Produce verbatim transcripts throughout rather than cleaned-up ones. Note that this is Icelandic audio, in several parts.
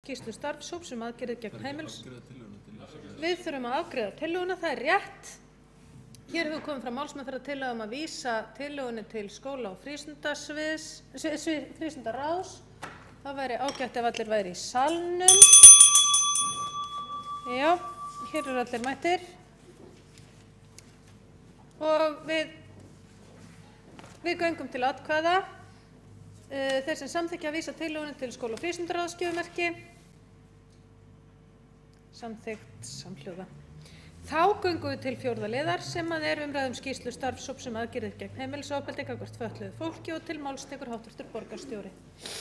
skýrslu starfshóps um aðgerðir gegn heimilis. Við þurfum að afgreiða tillöguna, það er rétt. Hér hefur komið fram málsmeðferðartillaga um að vísa tillögunni til skóla- og frístundasviðs, frístundaráðs. Það væri ágætt ef allir væri í salnum. Já, hér eru allir mættir. Og við, við göngum til atkvæða. Þeir sem samþykkja að vísa tillögunni til skóla- og frístundaráðs gjöfumerki. Samþykkt samhljóða. Þá göngum við til fjórða liðar sem að er umræðum skýrslu starfshóps um aðgerðir gegn heimilisofbeldi gagnvart fötluðu fólki og til máls tekur háttvirtur borgarstjóri.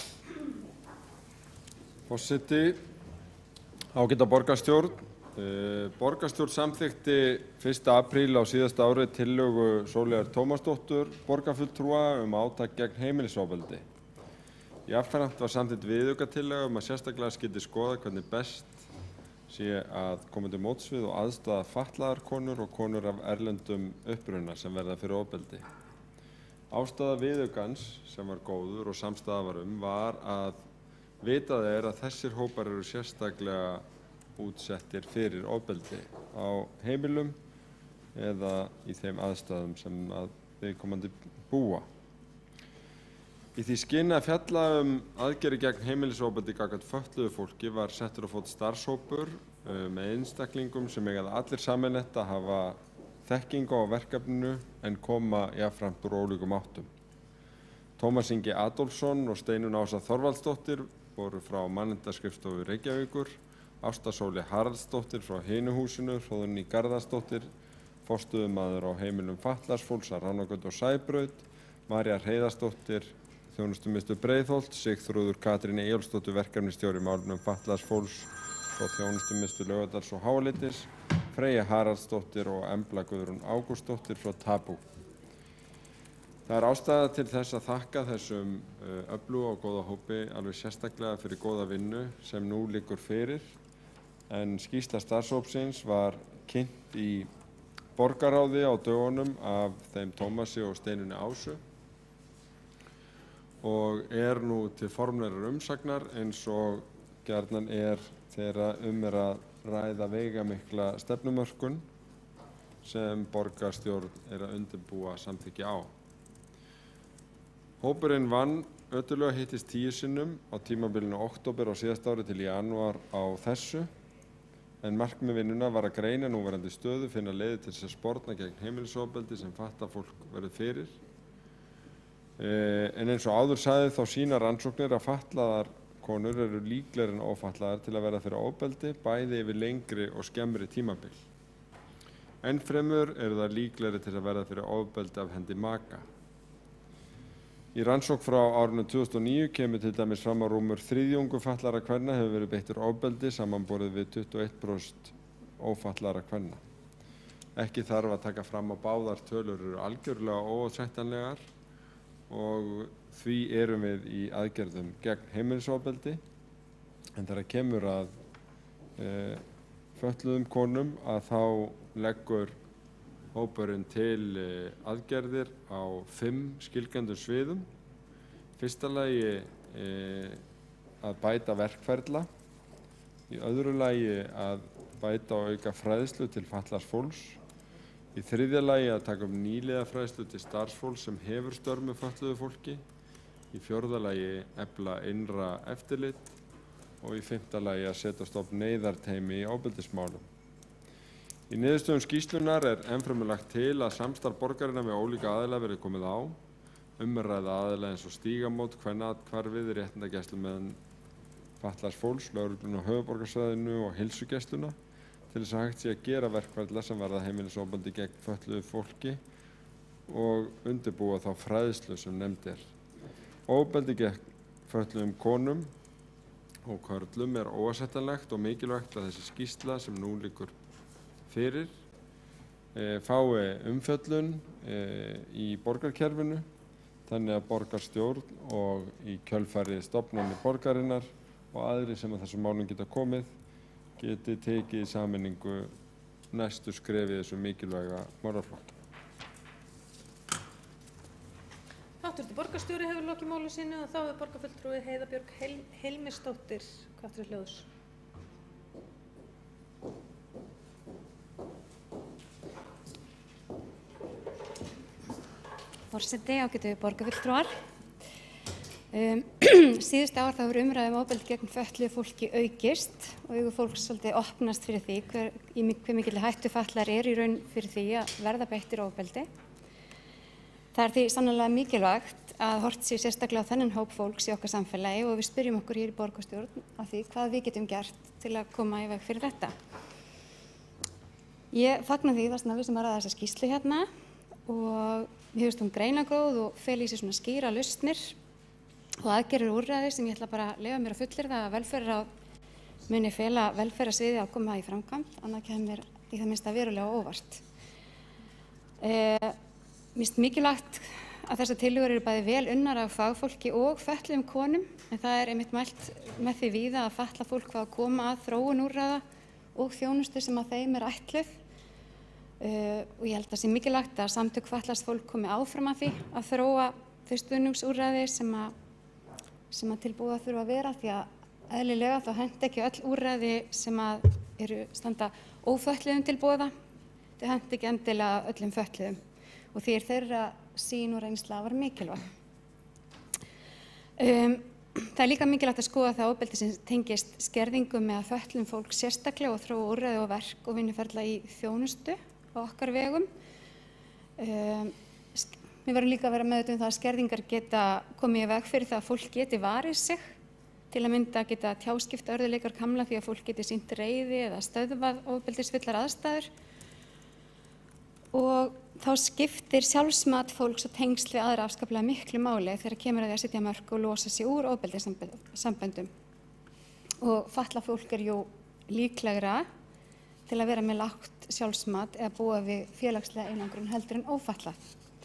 Forseti, ágæta borgarstjórn. Uh, borgarstjórn samþykkti fyrsta apríl á síðasta ári tillögu Sóleyjar Tómasdóttur borgarfulltrúa um átak gegn heimilisofbeldi. Jafnframt var samþykkt viðaukatillaga um að sérstaklega skyldi skoða hvernig best sé að koma til móts við og aðstaða fatlaðar konur og konur af erlendum uppruna sem verða fyrir ofbeldi. Ástæða viðaukans, sem var góður og samstaða var um, var að vitað er að þessir hópar eru sérstaklega útsettir fyrir ofbeldi á heimilum eða í þeim aðstæðum sem að viðkomandi búa. Í því skyni að fjalla um aðgerðir gegn heimilisofbeldi gagnvart fötluðu fólki var settur á fót starfshópur með einstaklingum sem eiga allir sameiginlegt að hafa þekkingu á verkefninu en koma jafnframt úr ólíkum áttum. Tómas Ingi Adolfsson og Steinunn Ása Þorvaldsdóttir voru frá Mannréttindaskrifstofu Reykjavíkur, Ásta Sóley Haraldsdóttir frá Hinu húsinu, Hróðný Garðarsdóttir, forstöðumaður á heimilum fatlaðs fólks að Ránargötu og Sæbraut, María Hreiðarsdóttir, Þjónustumiðstöð Breiðholt, Sigþrúður Katrín Eyjólfsdóttir verkefnisstjóri í málefnum fatlaðs fólks frá Þjónustumiðstöð Laugardals og Háleitis, Freyja Haraldsdóttir og Embla Guðrún Ágústsdóttir frá Tabú. Það er ástæða til þess að þakka þessum öfluga og góða hópi alveg sérstaklega fyrir góða vinnu sem nú liggur fyrir, en skýrsla starfshópsins var kynnt í borgarráði á dögunum af þeim Tómasi og Steinunni Ásu og er nú til formlegrar umsagnar eins og gjarnan er þegar um er að ræða veigamikla stefnumörkun sem borgarstjórn er að undirbúa samþykki á. Hópurinn vann ötullega hittist tíu sinnum á tímabilinu október á síðasta ári til janúar á þessu, en markmið vinnuna var að greina núverandi stöðu, finna leiðir til þess að sporna gegn heimilisofbeldi sem fatlað fólk verður fyrir. En eins og áður sagði þá sýna rannsóknir að fatlaðar konur eru líklegri en ófatlaðar til að verða fyrir ofbeldi, bæði yfir lengri og skemmri tímabil. Enn fremur eru það líklegri til að verða fyrir ofbeldi af hendi maka. Í rannsókn frá árinu tvö þúsund og níu kemur til dæmis fram að rúmur þriðjungur fatlaðra kvenna hefur verið beittur ofbeldi samanborið við tuttugu og eitt prósent ófatlaðra kvenna. Ekki þarf að taka fram að báðar tölur eru algjörlega óásættanlegar og því erum við í aðgerðum gegn heimilisofbeldi, en þegar kemur að e, fötluðum konum að þá leggur hópurinn til e, aðgerðir á fimm skilgreindum sviðum. Fyrsta lagi e, að bæta verkferla, í öðru lagi að bæta og auka fræðslu til fatlaðs fólks, í þriðja lagi að taka um nýliðafræðslu til starfsfólks sem hefur störf með fötluðu fólki, í fjórða lagi efla innra eftirlit og í fimmta lagi að setja á stofn neyðarteymi í ofbeldismálum. Í niðurstöðum skýrslunnar er ennfremur lagt til að samstarf borgarinnar við ólíka aðila verði komið á, umræða aðila eins og Stígamót, Kvennaathvarfið, réttindagæslumenn fatlaðs fólks, lögregluna á höfuðborgarsvæðinu og heilsugæsluna, til þess að hægt sé að gera verkferla sem varða heimilisofbeldi gegn fötluðu fólki og undirbúa þá fræðslu sem nefnd er. Ofbeldi gegn fötluðum konum og körlum er óásættanlegt og mikilvægt að þessi skýrsla sem nú liggur fyrir e, fái umfjöllun e, í borgarkerfinu, þannig að borgarstjórn og í kjölfarið stofnanir borgarinnar og aðrir sem að þessum málum geta komið geti tekið í sameiningu næstu skref í þessu mikilvæga málaflokki. Háttvirtur borgarstjóri hefur lokið máli sínu og þá er borgarfulltrúi Heiða Björg Heil Heilmisdóttir hvatt til hljóðs. Forseti, ágætu borgarfulltrúar. Um, síðustu ár þá hefur umræða um ofbeldi gegn fötluðu fólki aukist og augu fólks svolítið opnast fyrir því hver, hver mikilli hættu fatlaðir er í raun fyrir því að verða beittir ofbeldi. Það er því sannarlega mikilvægt að hort sé sérstaklega á þennan hóp fólks í okkar samfélagi og við spyrjum okkur hér í borgarstjórn af því hvað við getum gert til að koma í veg fyrir þetta. Ég fagna því þess að við sem að ræða þessa skýrslu hérna og mér finnst hún greinagóð og fel í sig svona skýra lausnir og aðgerðir og úrræði sem ég ætla bara að leyfa mér að fullyrða að velferðarráð muni fela velferðarsviði að koma í framkvæmd, annað kemur í það minnsta verulega óvart. Eh, Mér finnst mikilvægt að þessar tillögur eru bæði vel unnar af fagfólki og fötluðum konum, en það er einmitt mælt með því víða að fatlað fólk fái að koma að þróun úrræða og þjónustu sem að þeim er ætluð. Uh, og ég held að það sé mikilvægt að samtök fatlaðs fólk komi áfram að því að þróa þau stuðningsúrræði sem að, sem að tilbúða þurfa að vera, því að eðlilega þá henti ekki öll úrræði sem að eru standa ófötluðum til boða, þau henti ekki endilega öllum fötluðum. Og því er þeirra sýn og reynsla var mikilvæg. Um, það er líka mikilvægt að skoða það ofbeldi sem tengist skerðingum með að fötlun fólk sérstaklega og þróa úrræði og verk og vinnuferla í þjónustu á okkar vegum. Um, við verðum líka að vera meðvituð um það að skerðingar geta komið í veg fyrir það að fólk geti varið sig, til að mynda geta tjáskipta örðuleikar kamla því að fólk geti sýnt reiði eða stöðvað ofbeldisfullar aðstæður. Og þá skiptir sjálfsmat fólks og tengsl við aðra afskaplega miklu máli þegar kemur að því að setja mörk og losa sig úr ofbeldissamböndum. Og fatlað fólk er jú líklegra til að vera með lágt sjálfsmat eða búa við félagslega einangrun heldur en ófatlað.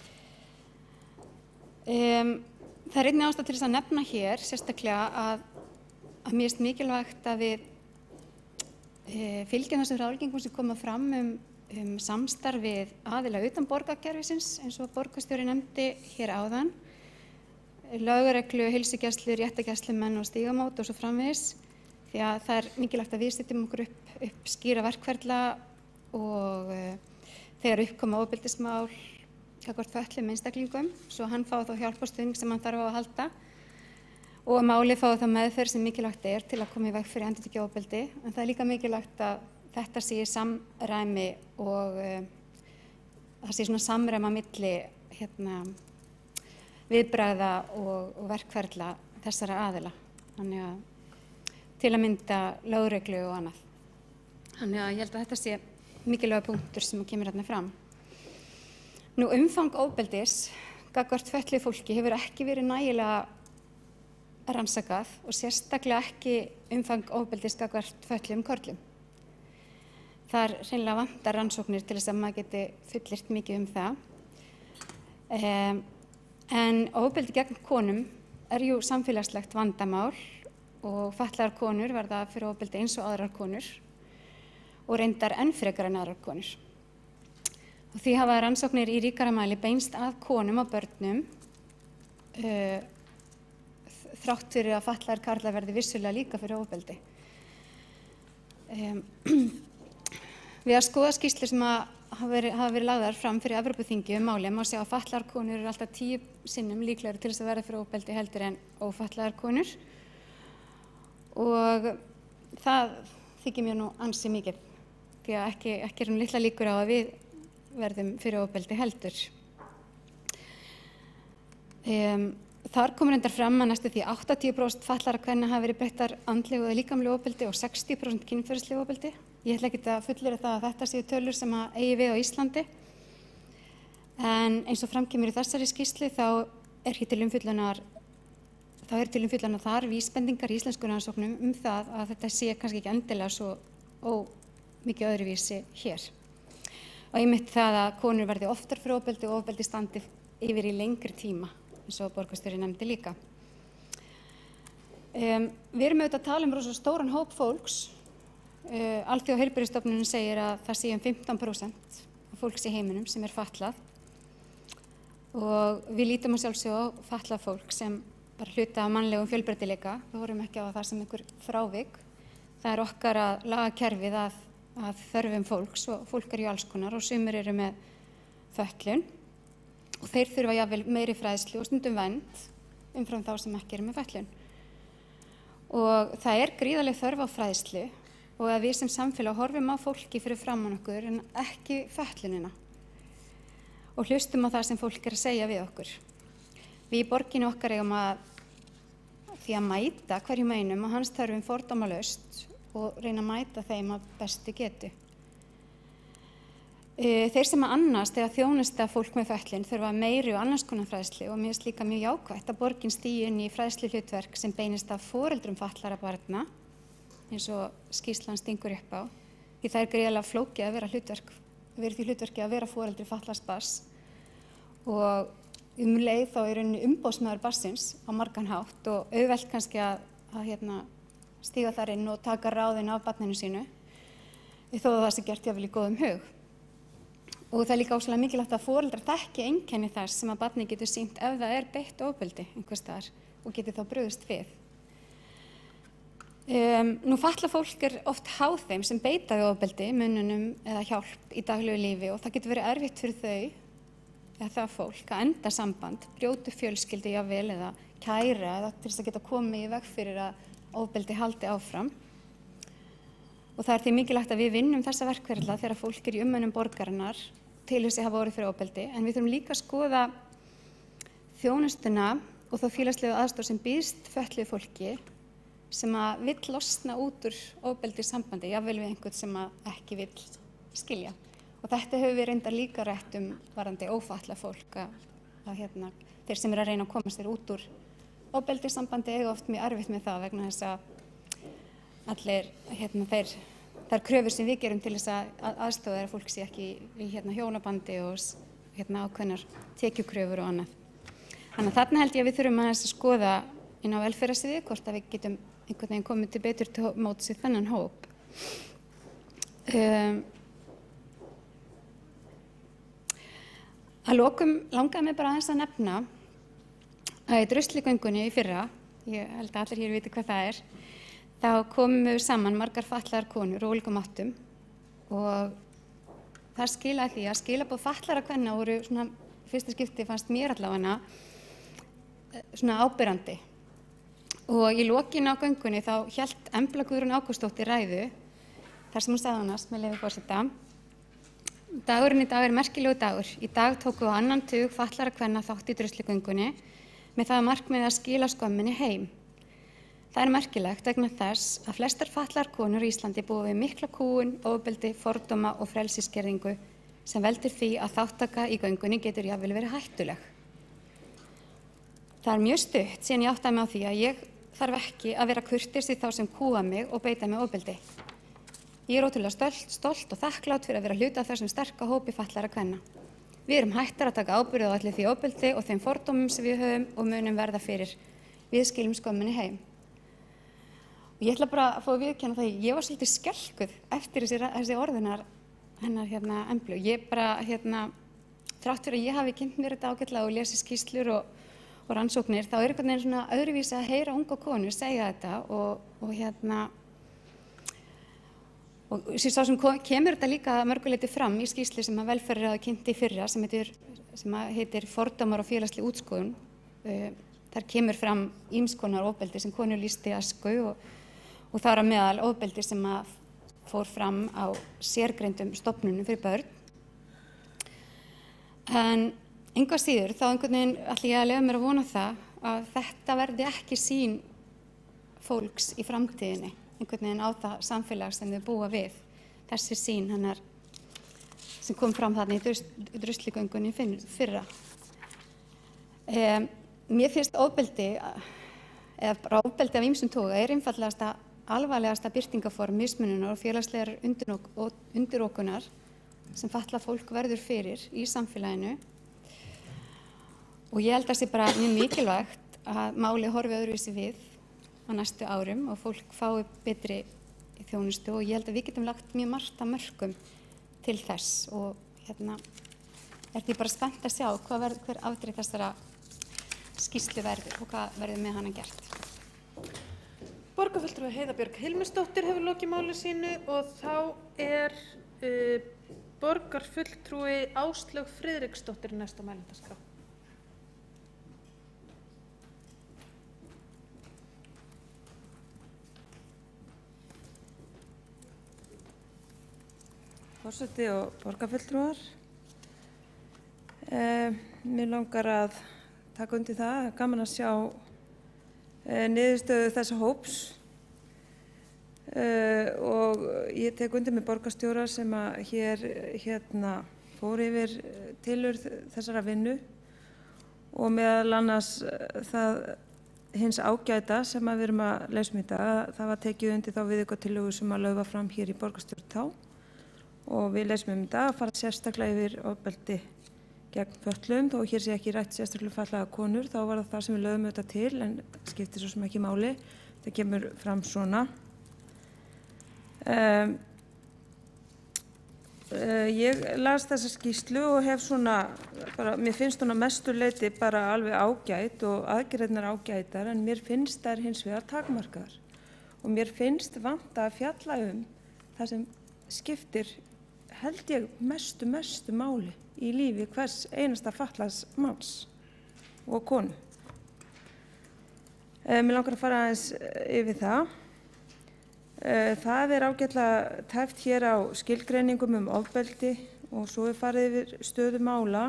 Um, það er einnig ástæða til þess að nefna hér sérstaklega að, að mér finnst mikilvægt að við e, fylgjum þessum ráðleggingum sem koma fram um um samstarfið aðila utan borgarkerfisins eins og borgarstjóri nefndi hér áðan, lögreglu, heilsugæslu, réttargæslumenn og stígamót og svo framvegis, því að það er mikilvægt að við setjum okkur upp, upp skýra verkferla og uh, þegar uppkoma ofbeldismál gagnvart fötluðum einstaklingum, svo hann fái þá hjálp og stuðning sem hann þarf á að halda og að málið fái þá meðferð sem mikilvægt er til að koma í veg fyrir endurtekið ofbeldi, en það er líka mikilvægt að þetta sé í samræmi og uh, það sé svona samræma milli hérna, viðbragða og, og verkferla þessara aðila. Þannig að til að mynda lögreglu og annað. Þannig að ég held að þetta sé mikilvægur punktur sem kemur hérna fram. Nú umfang ofbeldis gagnvart fötluðu fólki hefur ekki verið nægilega rannsakað og sérstaklega ekki umfang ofbeldis gagnvart fötluðum körlum. Þar hreinlega vantar rannsóknir til þess að maður geti fullyrt mikið um það. Um, en ofbeldi gegn konum er jú samfélagslegt vandamál og fatlaðar konur verða fyrir ofbeldi eins og aðrar konur og reyndar enn frekar en aðrar konur. Og því hafa rannsóknir í ríkara mæli beinst að konum og börnum uh, þrátt fyrir að fatlaðar karlar verði vissulega líka fyrir ofbeldi. Um, Við að skoða skýrslur sem að hafa verið, hafa verið lagðar fram fyrir Evrópuþingið um málið má sjá að fatlaðar konur eru alltaf tíu sinnum líklegri til þess að verða fyrir ofbeldi heldur en ófatlaðar konur og það þykir mér nú ansi mikið því að ekki, ekki er nú litla líkur á að við verðum fyrir ofbeldi heldur. Um, þar komur reyndar fram að næstu því áttatíu prósent fatlaðra kvenna hafa verið beittar andlegu eða líkamlegu ofbeldi og sextíu prósent kynferðislegu ofbeldi. Ég ætla ekki að fullyrða það að þetta séu tölur sem að eigi við á Íslandi, en eins og fram kemur í þessari skýrslu þá er hér til umfjöllunar, þá er til umfjöllunar þar vísbendingar í íslenskum rannsóknum um það að þetta sé kannski ekki endilega svo ómikið öðruvísi hér. Og einmitt það að konur verði oftar fyrir ofbeldi og ofbeldi standi yfir í lengri tíma, eins og borgarstjóri nefndi líka. Um, við erum auðvitað að tala um rosa stóran hóp fólks. Uh, Alþjóðaheilbrigðisstofnunin segir að það sé um fimmtán prósent af fólks í heiminum sem er fatlað og við lítum að sjálfsögðu á fatlað fólk sem bara hluta af mannlegum fjölbreytileika. Við horfum ekki á það sem einhver frávik. Það er okkar að laga kerfið að, að þörfum fólks og fólk er í alls konar og sumir eru með fötlun og þeir þurfa jafnvel meiri fræðslu og stundum vernd umfram þá sem ekki eru með fötlun. Og það er gríðarleg þörf á fræðslu og að við sem samfélag horfum á fólki fyrir framan okkur en ekki fötlunina og hlustum á það sem fólk er að segja við okkur. Við í borginni okkar eigum að því að mæta hverjum einum og hans þörfum fordómalaust og reyna að mæta þeim að bestu getu. Þeir sem að annast eða þjónusta fólk með fötlun þurfa meiri og annars konar fræðslu og mér finnst líka mjög jákvætt að borgin stígi inn í fræðsluhlutverk sem beinist að foreldrum fatlaðra barna eins og skýrslan stingur upp á. Því það er gríðarlega flókið að vera hlutverk, verið því hlutverki að vera foreldri fatlaðs barns og um leið þá er rauninni umboðsmaður barnsins á margan hátt og auðvelt kannski að, að hérna, stíga þar inn og taka ráðin af barninu sínu þó að það sé gert jafnvel í góðum hug. Og það er líka óslega mikilvægt að foreldrar þekki einkenni þess sem að barnið getur sýnt ef það er beitt ofbeldi einhvers staðar og getur þá brugðist við. Um, nú fatlað fólk er oft háð þeim sem beita við ofbeldi, mununum eða hjálp í daglegu lífi og það getur verið erfitt fyrir þau eða það fólk að enda samband, brjóta fjölskyldu jafnvel eða kæra eða til þess að geta komið í veg fyrir að ofbeldi haldi áfram. Og það er því mikilvægt að við vinnum þessa verkferla þegar fólk er í umönnum borgarinnar til þess að hafa orðið fyrir ofbeldi, en við þurfum líka að skoða þjónustuna og þá félagslegu aðstoð sem býðst fötluðu fólki sem að vill losna út úr ofbeldi sambandi, jafnvel við einhvern sem að ekki vill skilja. Og þetta hefur við reyndar líka rætt um varðandi ófatlað fólk að, að hérna, þeir sem eru að reyna að komast þér út úr ofbeldi sambandi eiga oft mjög erfitt með það vegna þess að allir hérna, þeir þær kröfur sem við gerum til þess að aðstoða er að fólk sé ekki í hérna, hjónabandi og hérna, ákveðnar tekjukröfur og annað. Þannig að þarna held ég að við þurfum að skoða inn á velferðarsviði hvort að við getum einhvern veginn komið til betur til móts við þennan hóp. Um, að lokum langaði mig bara aðeins að nefna að í druslugöngunni í fyrra, ég held að allir hér viti hvað það er, þá komum við saman margar fatlaðar konur og ólíkum áttum og það skilaði því að skilaboð fatlaðra kvenna voru svona, fyrsta skipti fannst mér allavega svona áberandi. Og í lokin á göngunni þá hélt Embla Guðrún Ágústsdóttir ræðu þar sem hún sagði annars, með leyfi forseta: Dagurinn í dag er merkilegu dagur. Í dag tóku á annan tug fatlaðra kvenna þátt í druslugöngunni með það markmiði að skila skömminni heim. Það er merkilegt vegna þess að flestar fatlaðar konur í Íslandi búa við mikla kúgun, ofbeldi, fordóma og frelsisskerðingu sem veldur því að þáttaka í göngunni getur jafnvel verið hættuleg. Það er mjög stutt síðan ég áttaði mig á því að ég þarf ekki að vera kurteis við þá sem kúga mig og beita mig ofbeldi. Ég er ótrúlega stolt, stolt og þakklátt fyrir að vera hluti af þessum sterka hópi fatlaðra kvenna. Við erum hættar að taka ábyrgð á allir því ofbeldi og þeim fordómum sem við höfum og munum verða fyrir. Við skilum skömminni heim. Og ég ætla bara að fá að viðurkenna það, ég var svolítið skelkuð eftir þessi, þessi orðinar hennar hérna Emblu. Ég bara, hérna, þrátt fyrir að ég hafi kynnt mér þetta ágætlega og lesið skýrslur og, og rannsóknir, þá er einhvern veginn svona öðruvísi að heyra unga konur segja þetta og, og hérna, og sá sem kom, kemur þetta líka mörguleiti fram í skýrslu sem að velferðarráð kynnti í fyrra sem heitir, sem heitir Fordómar og félagsleg útskoðun. Þar kemur fram ýmiss konar ofbeldi sem konur lýsti í æsku og og það er að meðal ofbeldi sem að fór fram á sérgreindum stofnunum fyrir börn. En engu að síður þá einhvern veginn ætla ég að leyfa mér að vona það að þetta verði ekki sýn fólks í framtíðinni, einhvern veginn á það samfélag sem þau búa við, þessi sýn hennar sem kom fram þarna í druslugöngunni fyrra. Um, mér finnst ofbeldi, eða bara ofbeldi af ýmsum toga, er einfaldlegasta alvarlegasta birtingaform mismununar og félagslegar undirokunar sem fatlað fólk verður fyrir í samfélaginu. Og ég held að það sé bara mjög mikilvægt að málið horfi öðruvísi við á næstu árum og fólk fái betri þjónustu og ég held að við getum lagt mjög margt af mörkum til þess og hérna er því bara spennt að sjá hvað verð, hver afdrif þessara skýrslu verður og hvað verður með hana gert. Borgarfulltrúi Heiða Björg Hilmisdóttir hefur lokið máli sínu og þá er uh, borgarfulltrúi Áslaug Friðriksdóttir næst á mælendaskrá. Forseti og borgarfulltrúar. Eh, mér langar að taka undir það, gaman að sjá eh, niðurstöðu þessa hóps eh, og ég tek undir með borgarstjóra sem að hér hérna, fór yfir tilurð þessara vinnu og meðal annars það hins ágæta sem að við erum að lesa um í dag, það var tekið undir þá viðaukatillögu sem að lögð var fram hér í borgarstjórn þá. Og við lesum um þetta að fara sérstaklega yfir ofbeldi gegn fötluðum, þó hér sé ekki rætt sérstaklega fatlaða konur, þá var það það sem við lögum þetta til, en skiptir svo sem ekki máli, það kemur fram svona. Um, uh, ég las þessa skýrslu og hef svona, bara, mér finnst hún að mestu leyti bara alveg ágæt og aðgerðirnar ágætar, en mér finnst þær hins vegar takmarkaðar. Og mér finnst vanta að fjalla um það sem skiptir held ég mestu, mestu máli í lífi hvers einasta fatlaðs manns og konu. E, mér langar að fara aðeins yfir það. E, það er ágætlega tæft hér á skilgreiningum um ofbeldi og svo er farið yfir stöðu mála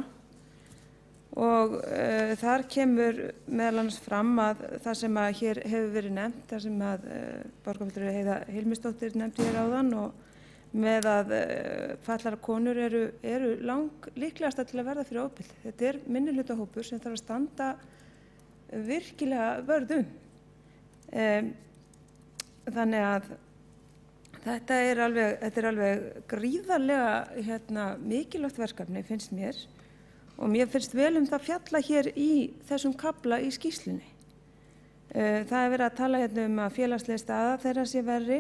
og e, þar kemur meðal annars fram að það sem að hér hefur verið nefnt, það sem að e, borgarfulltrúi Heiða Hilmisdóttir nefndi hér áðan og með að uh, fallara konur eru, eru lang líklegasta til að verða fyrir ofbeldi. Þetta er minnihlutahópur sem þarf að standa virkilega vörðum. Um, þannig að þetta er alveg, þetta er alveg gríðarlega hérna, mikilvægt verkefni finnst mér og mér finnst vel um það fjalla hér í þessum kafla í skýrslunni. Uh, það er verið að tala hérna um að félagslega staða þeirra sé verri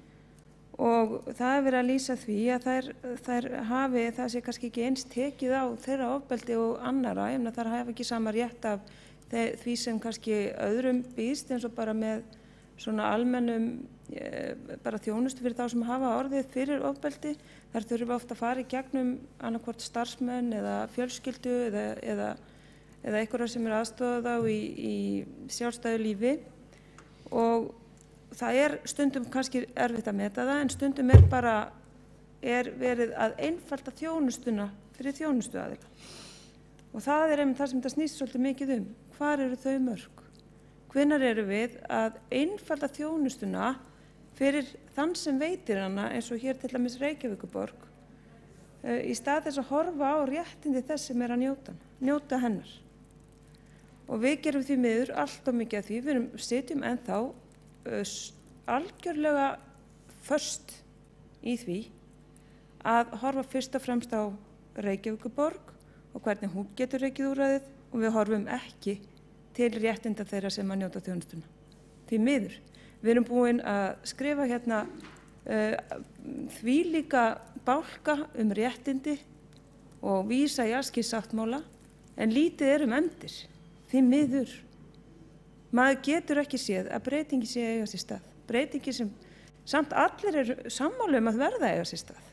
og það er verið að lýsa því að þær, þær hafi, það sé kannski ekki eins tekið á þeirra ofbeldi og annara, en þar hafa ekki sama rétt af því sem kannski öðrum býðst eins og bara með svona almennum e, bara þjónustu fyrir þá sem hafa orðið fyrir ofbeldi. Þar þurfa ofta að fara í gegnum annarkvort starfsmenn eða fjölskyldu eða, eða, eða einhverja sem er aðstofað á í, í sjálfstæðu lífi og það er stundum kannski erfitt að meta það, en stundum er bara er verið að einfalda þjónustuna fyrir þjónustuaðila. Og það er einmitt það sem þetta snýst svolítið mikið um. Hvar eru þau mörk? Hvenær eru við að einfalda þjónustuna fyrir þann sem veitir hana, eins og hér til dæmis Reykjavíkurborg, í stað þess að horfa á réttindi þess sem er að njóta, njóta hennar. Og við gerum því miður allt of mikið af því, við erum, sitjum ennþá algjörlega föst í því að horfa fyrst og fremst á Reykjavíkurborg og hvernig hún getur rekið úrræðið og við horfum ekki til réttinda þeirra sem að njóta þjónustuna. Því miður. Við erum búin að skrifa hérna uh, því líka bálka um réttindi og vísa í askilsáttmála en lítið er um efndir. Því miður. Maður getur ekki séð að breytingi sé eiga sér stað. Breytingi sem samt allir eru sammála um að verða eiga sér stað.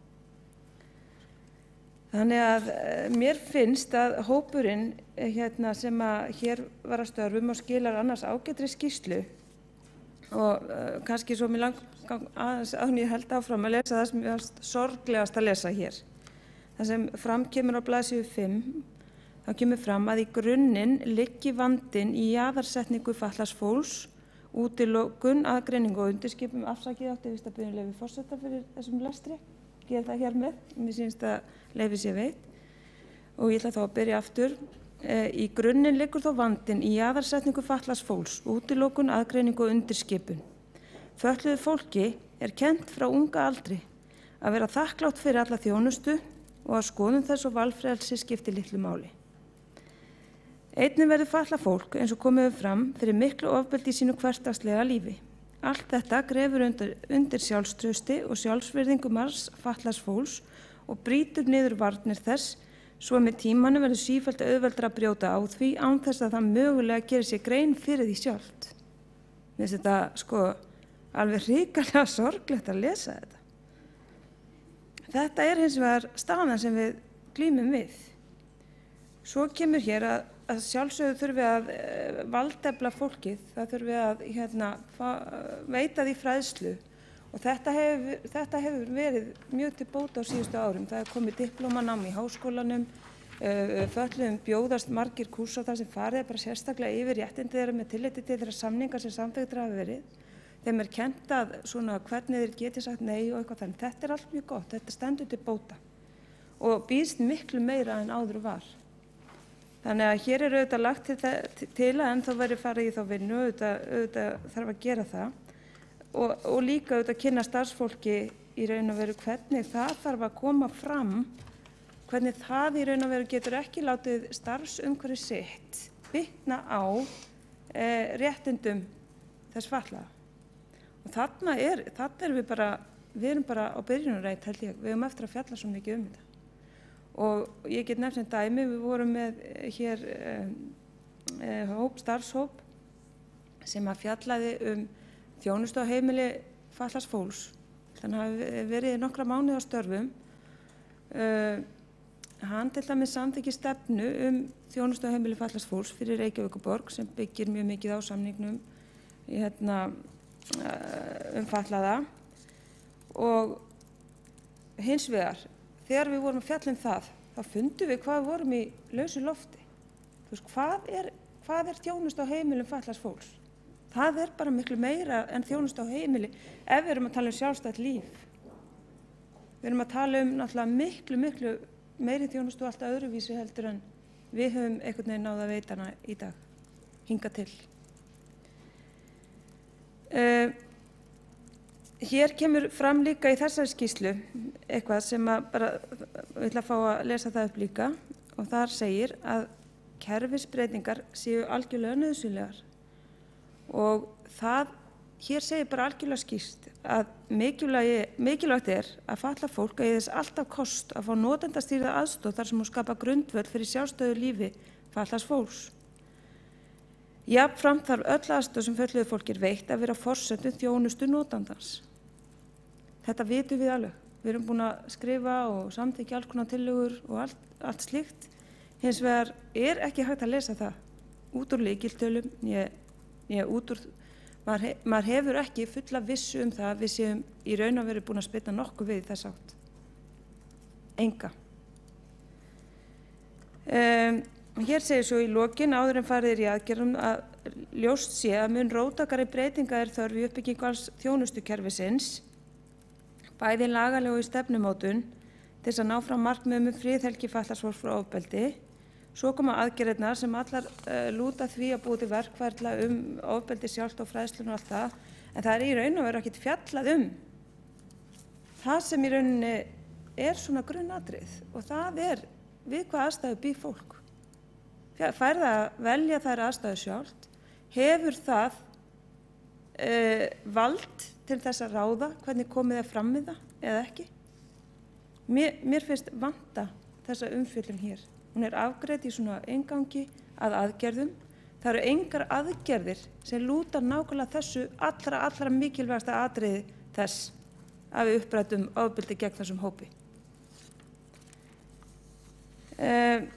Þannig að mér finnst að hópurinn hérna, sem að hér var að störfum og skilar annars ágætri skýrslu og uh, kannski svo mér langar aðeins að ég held áfram að lesa það sem ég varst sorglegast að lesa hér. Það sem fram kemur á blaðsíðu fimm þá kemur fram að í grunninn liggi vandinn í jaðarsetningu fatlaðs fólks, útilokun, aðgreiningu og undirskipum. Afsakið átti vist að biðja leyfi forseta fyrir þessum lestri. Ég er það hér með, mér sýnist að leyfi sé veitt. Og ég ætla þá að byrja aftur. E, í grunninn liggur þó vandinn í jaðarsetningu fatlaðs fólks, útilokun, aðgreiningu og undirskipun. Fötluðu fólki er kennt frá unga aldri að vera þakklátt fyrir alla þjónustu og að skoðun þess og valfrelsi skipti litlu máli. Einnig verður fatlað fólk, eins og komið fram, fyrir miklu ofbeldi í sínu hversdagslega lífi. Allt þetta grefur undir, undir sjálfstrausti og sjálfsvirðingu margs fatlaðs fólks og brýtur niður varnir þess Svo með tímanum verður sífellt auðveldara að brjóta á því án þess að það mögulega gerir sér grein fyrir því sjálft. Mér finnst þetta sko alveg hrikalega sorglegt að lesa þetta. Þetta er hins vegar staðan sem við glímum við. Svo kemur hér að, að sjálfsögðu þurfi að e, valdefla fólkið, það þurfi að hérna, fa, veita því fræðslu og þetta hefur, þetta hefur verið mjög til bóta á síðustu árum. Það er komið diplómanám í háskólanum, e, fötluðum bjóðast margir kúrs á það sem farið bara sérstaklega yfir réttindi þeirra með tilliti til þeirra samningar sem samþykktir hafa verið. Þeim er kennt að svona hvernig þeir geti sagt nei og eitthvað þannig. Þetta er allt mjög gott, þetta stendur til bóta og býðst miklu meira en áður var. Þannig að hér er auðvitað lagt til, til að ennþá verið farið í þá vinnu, auðvitað, auðvitað þarf að gera það og, og líka auðvitað kynna starfsfólki í raun og veru hvernig það þarf að koma fram, hvernig það í raun og veru getur ekki látið starfsumhverfi sitt bitna á e, réttindum þess fatlaða. Og þarna er, þarna erum við bara, við erum bara á byrjunarreit held ég, við erum eftir að fjalla svo mikið um þetta. Og ég get nefnt sem dæmi, við vorum með hér eh, eh, hóp, starfshóp sem að fjallaði um þjónustu á heimili fatlaðs fólks. Þannig að verið nokkra mánuði á störfum. Uh, hann til dæmis samþykki stefnu um þjónustu á heimili fatlaðs fólks fyrir Reykjavíkurborg sem byggir mjög mikið á samningnum í hérna um fatlaða og hins vegar þegar við vorum að fjalla um það þá fundum við hvað við vorum í lausu lofti. Þú veist, hvað er, hvað er þjónustu á heimilum fatlaðs fólks? Það er bara miklu meira en þjónustu á heimili ef við erum að tala um sjálfstætt líf. Við erum að tala um náttúrulega miklu, miklu meiri þjónustu alltaf öðruvísi heldur en við höfum einhvern veginn náð að veita hana í dag, hinga til. Uh, hér kemur fram líka í þessari skýrslu eitthvað sem að bara, við ætla að fá að lesa það upp líka og þar segir að kerfisbreytingar séu algjörlega nauðsynlegar og það, hér segir bara algjörlega skýrt að mikilvægt er að fatlað fólk eigi þess alltaf kost að fá notendastýrða aðstoð þar sem hún skapa grundvöll fyrir sjálfstæðu lífi fatlaðs fólks. Jafnframt þarf öll aðstoð sem fötluðu fólki er veitt að vera forsendum þjónustu notandans. Þetta vitum við alveg. Við erum búin að skrifa og samþykkja alls konar tillögur og allt, allt slíkt. Hins vegar er ekki hægt að lesa það út úr lykiltölum, né út úr, maður, hef, maður hefur ekki fulla vissu um það að við séum í raun og veru búin að spyrna nokkuð við þess átt. Enga. Um, Hér segir svo í lokin áður en farið er í aðgerðum að ljóst sé að mun róttækari breytinga er þörf í uppbyggingu alls þjónustukerfisins, bæði lagalega og í stefnumótun til þess að ná fram markmiðum um friðhelgi fatlaðs fólks frá ofbeldi. Svo koma aðgerðirnar sem allar uh, lúta því að búa til verkferla um ofbeldi sjálft og fræðslun og allt það, en það er í raun og veru ekkert fjallað um það sem í rauninni er svona grunnatrið og það er við hvað aðstæður býr fólk. Fær það að velja þær aðstæður sjálft, hefur það uh, vald til þess að ráða hvernig komið er fram við það eða ekki. Mér, mér finnst vanta þessa umfjöllun hér. Hún er afgreidd í svona inngangi að aðgerðum. Það eru engar aðgerðir sem lúta nákvæmlega þessu allra, allra mikilvægasta atriði þess að við upprætum ofbeldi gegn þessum hópi. Uh,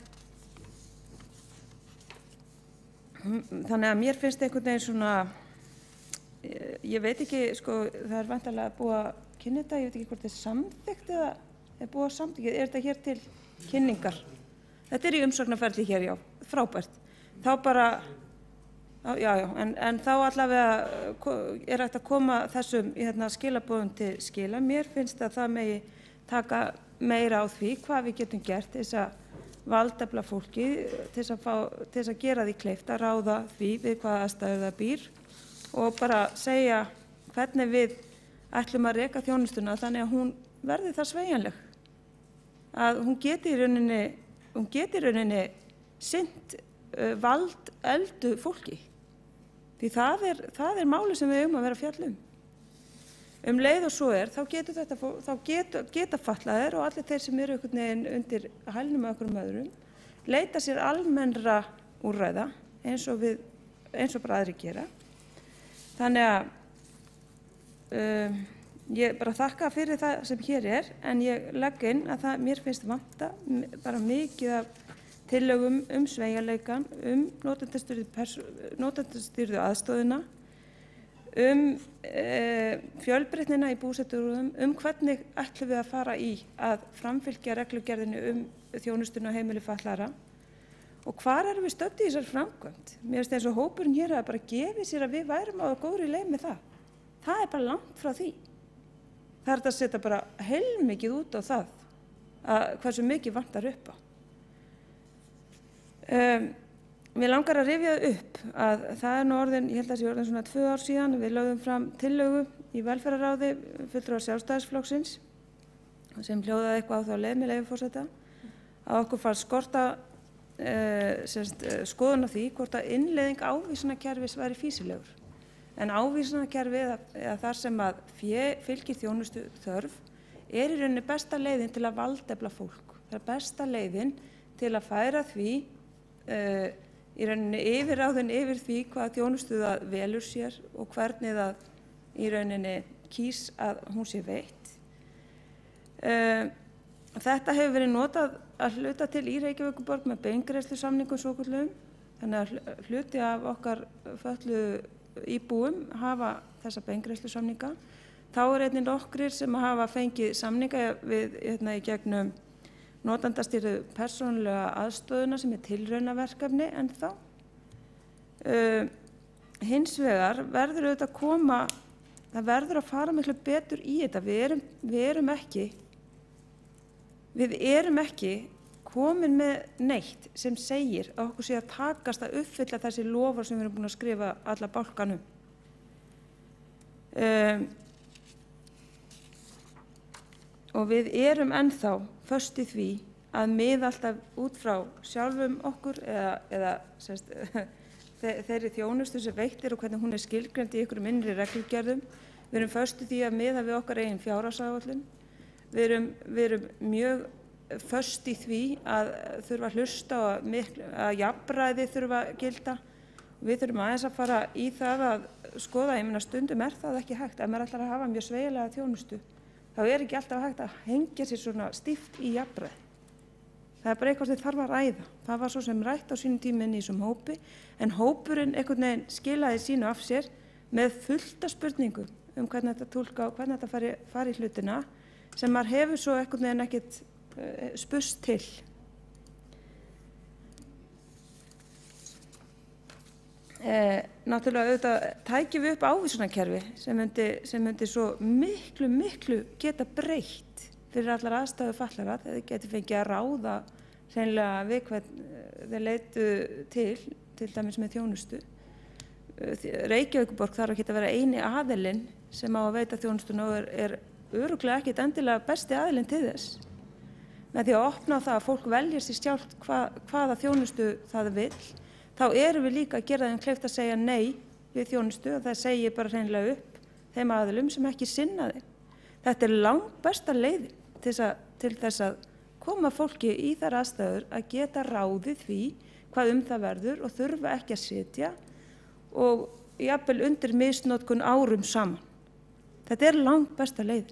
Þannig að mér finnst einhvern veginn svona, ég veit ekki, sko, það er væntanlega búið að kynna þetta, ég veit ekki hvort það er samþykkt eða er búið að samþykja, er þetta hér til kynningar? Þetta er í umsóknarferli hér, já, frábært. Þá bara, já, já, en, en þá allavega er hægt að koma þessum hérna, skilaboðum til skila. Mér finnst að það megi taka meira á því hvað við getum gert þess að valdefla fólki til þess að, fá, til þess að gera því kleift að ráða því við hvaða aðstæður það býr og bara segja hvernig við ætlum að reka þjónustuna þannig að hún verði það sveigjanleg. Að hún geti í rauninni, hún geti í rauninni sinnt uh, vald eldu fólki. Því það er, það er máli sem við eigum að vera að fjalla um. Um leið og svo er, þá getur þetta, þá geta, geta fatlaðir og allir þeir sem eru einhvern veginn undir hælnum með okkur um öðrum, leita sér almennra úrræða eins og við, eins og bara aðri gera. Þannig að um, ég bara þakka fyrir það sem hér er, en ég legg inn að það, mér finnst vanta bara mikið af tillögum um sveigjanleikann, um notendastýrðu aðstoðina, um e, fjölbreytnina í búsetuúrræðum, um hvernig ætlum við að fara í að framfylgja reglugerðinni um þjónustuna á heimili fatlaðra og hvar erum við stödd í þessar framkvæmd. Mér finnst eins og hópurinn hér að bara gefi sér að við værum á góðri leið með það. Það er bara langt frá því. Það er að setja bara heilmikið út á það að hversu mikið vantar upp á. Um, Mér langar að rifja upp að það er nú orðin, ég held að það sé orðin svona tvö ár síðan, við lögðum fram tillögu í velferðarráði fulltrúa Sjálfstæðisflokksins sem hljóðaði eitthvað á þá leið með leyfi forseta að okkur fannst skorta eh, semst, skoðun á því hvort að innleiðing ávísunarkerfis væri fýsilegur. En ávísunarkerfi eða, eða þar sem að fé, fylgir þjónustu þörf er í rauninni besta leiðin til að valdefla fólk. Það er besta leiðin til að færa því eh, í rauninni yfirráðin yfir því hvað þjónustu það velur sér og hvernig það í rauninni kýs að hún sé veitt. Þetta hefur verið notað að hluta til í Reykjavíkurborg með beingreiðslusamningum svokölluðum, þannig að hluti af okkar fötluðu íbúum hafa þessa beingreiðslusamninga. Þá er einnig nokkrir sem hafa fengið samninga við hérna í gegnum notendastýrðu persónulega aðstöðuna sem er tilraunaverkefni en þá. Uh, hins vegar verður auðvitað að koma, það verður að fara miklu betur í þetta. Við erum, við erum ekki, við erum ekki komin með neitt sem segir að okkur sé að takast að uppfylla þessi lofar sem við erum búin að skrifa alla bálkanum. Um, og við erum ennþá föst í því að miða alltaf út frá sjálfum okkur eða, eða semst, þeirri þjónustu sem veittir og hvernig hún er skilgreind í ykkurum innri reglugerðum. Við erum föst í því að miða við okkar eigin fjárhagsáætlun. Við erum, við erum mjög föst í því að þurfa að hlusta og miklu, að jafnræði þurfa að gilda. Við þurfum aðeins að fara í það að skoða, ég meina stundum er það ekki hægt, ef maður ætlar að hafa mjög sveigjanlega þjónustu. Þá er ekki alltaf hægt að hengja sér svona stíft í jafnræði. Það er bara eitthvað sem þarf að ræða. Það var svo sem rætt á sínum tíminn í þessum hópi, en hópurinn einhvern veginn skilaði sínu af sér með fullta spurningum um hvernig þetta túlka og hvernig þetta fari, fari í hlutina, sem maður hefur svo einhvern veginn ekkert uh, spurst til. Eh, náttúrulega auðvitað tækjum við upp ávísunarkerfi sem myndi, sem myndi svo miklu, miklu geta breytt fyrir allar aðstæður fatlaðra þegar þið geti fengið að ráða hreinlega við hvern þeir leitu til, til dæmis með þjónustu. Reykjavíkurborg þarf ekki að vera eini aðilinn sem á að veita þjónustuna og er, er örugglega ekkit endilega besti aðilinn til þess. Með því að opna það að fólk velja sér sjálft hva, hvaða þjónustu það vill, þá erum við líka að gera þeim kleift að segja nei við þjónustu og það segir bara hreinlega upp þeim aðilum sem ekki sinna þeim. Þetta er langt besta leiðin til, til þess að koma fólki í þær aðstæður að geta ráðið því hvað um það verður og þurfa ekki að sitja og jafnvel undir misnotkun árum saman. Þetta er langt besta leiðin.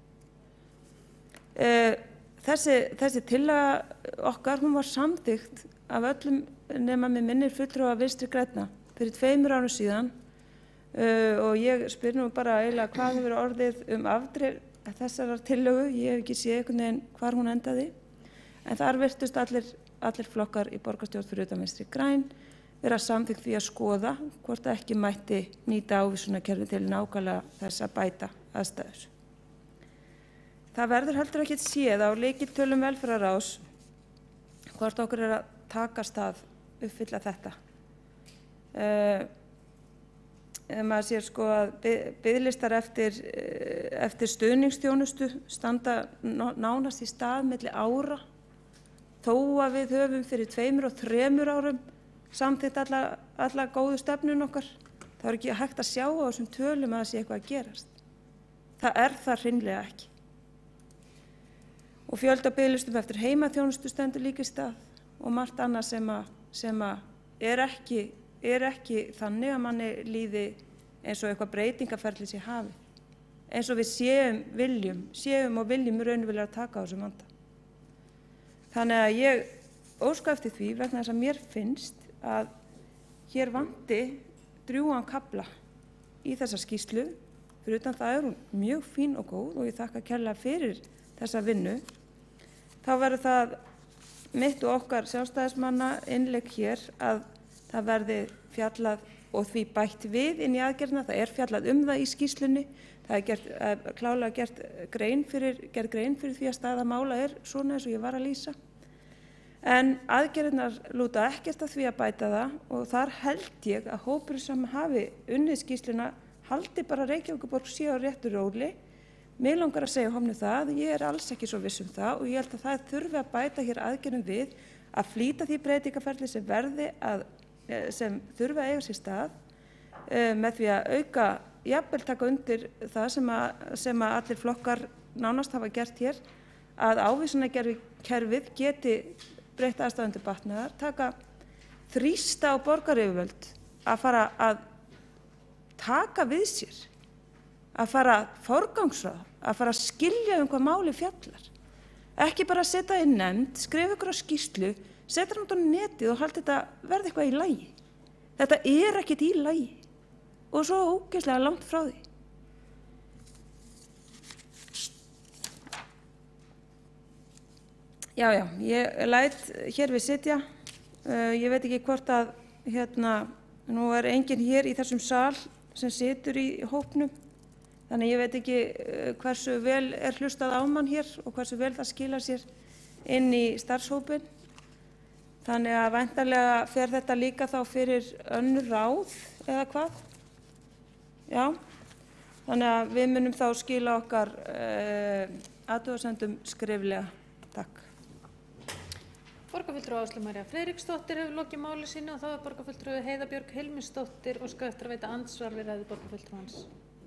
Þessi, þessi tillaga okkar, hún var samþykkt af öllum nema með minnir fulltrúa Vinstri grænna fyrir tveimur árum síðan uh, og ég spyr nú bara eiginlega hvað hefur orðið um afdrif þessarar tillögu. Ég hef ekki séð einhvern veginn hvar hún endaði, en þar virtust allir, allir flokkar í borgarstjórn fyrir utan Vinstri græn vera samþykkt því að skoða hvort ekki mætti nýta ávísunarkerfi til nákvæmlega þess að bæta aðstæður. Það verður heldur ekkert séð á lykiltölum velferðarráðs hvort okkur er að takast að uppfylla þetta. Uh, maður sér sko að biðlistar eftir, eftir stuðningsþjónustu standa nánast í stað milli ára, þó að við höfum fyrir tveimur og þremur árum samþykkt alla, alla góðu stefnun okkar. Það er ekki hægt að sjá á þessum tölum að það sé eitthvað að gerast. Það er það hreinlega ekki. Og fjölda biðlistum eftir heimaþjónustu stendur líka í stað og margt annað sem, að, sem að er, ekki, er ekki þannig að manni líði eins og eitthvað breytingaferli sé hafi. Eins og við séum viljum, séum og viljum raunverulega að taka á þessum vanda. Þannig að ég óska eftir því vegna þess að mér finnst að hér vanti drjúgan kafla í þessa skýrslu. Fyrir utan það er hún mjög fín og góð og ég þakka kærlega fyrir þessa vinnu. Þá verður það mitt og okkar sjálfstæðismanna innlegg hér að það verði fjallað og því bætt við inn í aðgerðina. Það er fjallað um það í skýrslunni. Það er gert, klálega gert grein fyrir, gerð grein fyrir því að staða mála er svona eins og ég var að lýsa. En aðgerðirnar lúta ekkert að því að bæta það og þar held ég að hópurinn sem hafi unnið skýrsluna haldi bara Reykjavíkurborg sé á réttu róli. Mig langar að segja homni það, ég er alls ekki svo viss um það og ég held að það þurfi að bæta hér aðgerðum við að flýta því breytingaferli sem verði að, sem þurfi að eiga sér stað með því að auka, jafnvel taka undir það sem að, sem að allir flokkar nánast hafa gert hér, að ávísunarkerfið geti breytt aðstæðum til batnaðar, taka þrýsta á borgaryfirvöld að fara að taka við sér, að fara að forgangsraða, að fara að skilja um hvað máli fjallar. Ekki bara að setja í nefnd, skrifa ykkur á skýrslu, setja hann út á netið og halda þetta verði eitthvað í lagi. Þetta er ekkert í lagi og svo ógeðslega langt frá því. Já, já, ég læt hér við sitja. Uh, ég veit ekki hvort að, hérna, nú er enginn hér í þessum sal sem situr í hópnum. Þannig ég veit ekki hversu vel er hlustað á mann hér og hversu vel það skilar sér inn í starfshópinn. Þannig að væntanlega fer þetta líka þá fyrir önnur ráð eða hvað? Já, þannig að við munum þá skila okkar uh, athugasemdum skriflega. Takk. Borgarfulltrúi Áslaug María Friðriksdóttir hefur lokið máli sínu og þá er borgarfulltrúi Heiða Björg Hilmisdóttir og skal eftir að veita andsvar við ræðu borgarfulltrúans.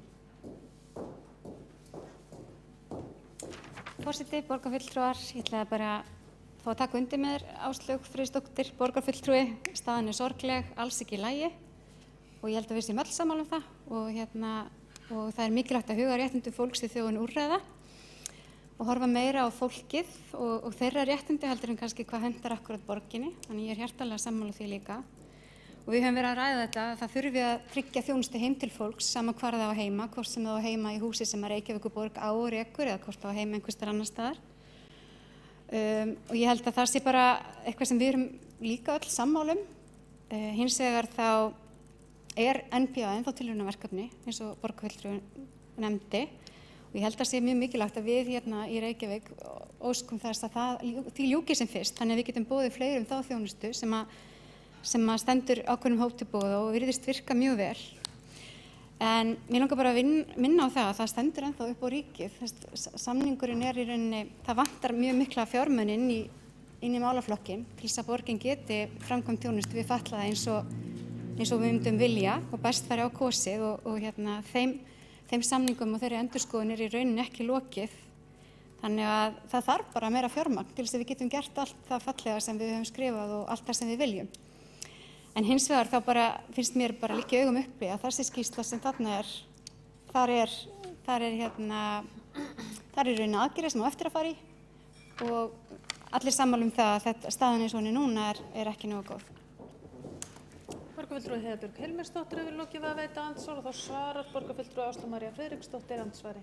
Forseti, borgarfulltrúar, ég ætlaði bara að fá að taka undir með þér Áslaug Friðriksdóttir, borgarfulltrúi, staðan er sorgleg, alls ekki í lagi og ég held að við séum öll sammála um það og, hérna, og það er mikilvægt að huga réttindum fólks í þjóðinni úrræða og horfa meira á fólkið og, og þeirra réttindi heldur en kannski hvað hendar akkurat borginni, þannig ég er hjartanlega sammála því líka. Og við höfum verið að ræða þetta að það þurfi að tryggja þjónustu heim til fólks sama hvar það á heima, hvort sem það á heima í húsi sem að Reykjavíkurborg á og rekur eða hvort það á heima einhvers staðar annars staðar. Um, og ég held að það sé bara eitthvað sem við erum líka öll sammálum. Uh, hins vegar þá er N P A ennþá tilraunaverkefni eins og borgarfulltrúi nefndi. Og ég held að sé mjög mikilvægt að við hérna í Reykjavík óskum þess að það, því ljúki sem fyrst, þannig að við getum boðið fleirum þá þjónustu sem að, sem að stendur ákveðnum hóp til boða og virðist virka mjög vel. En mér langar bara að vin, minna á það að það stendur ennþá upp á ríkið. Samningurinn er í rauninni, það vantar mjög mikla fjármuni inn í, inn í málaflokkin til þess að borgin geti framkvæmt þjónustu við fatlaða eins og, eins og við myndum vilja og best fari á kosið og, og hérna þeim þeim samningum og þeirri endurskoðun er í rauninni ekki lokið. Þannig að það þarf bara meira fjármagn til þess að við getum gert allt það fallega sem við höfum skrifað og allt það sem við viljum. En hins vegar þá bara finnst mér bara líka í augum uppi að þessi skýrsla sem þarna er, þar er, þar er hérna, þar er í rauninni aðgerðir sem á eftir að fara í og allir sammála um það að þetta staðan eins og hún er núna er, er ekki nógu góð. Borgarfulltrúi Heiða Björg Hilmisdóttir hefur lokið við að veita andsvar og þá svarar borgarfulltrúi Áslaug María Friðriksdóttir andsvari.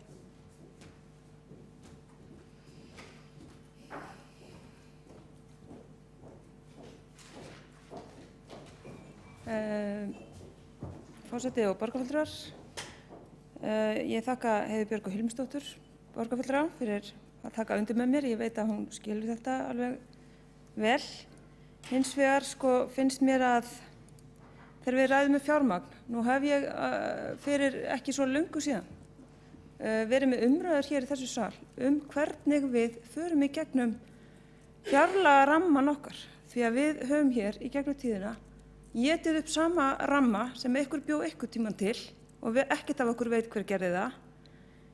Uh, Forseti og borgarfulltrúar, uh, ég þakka Heiðu Björg Hilmisdóttur, borgarfulltrúa, fyrir að taka undir með mér. Ég veit að hún skilur þetta alveg vel. Hins vegar sko, finnst mér að þegar við ræðum með fjármagn, nú hef ég uh, fyrir ekki svo löngu síðan uh, verið með umræður hér í þessu sal um hvernig við förum í gegnum fjárlaga ramman okkar. Því að við höfum hér í gegnum tíðina étið upp sama ramma sem ykkur bjó ykkur tíman til og við, ekkert af okkur veit hver gerði það.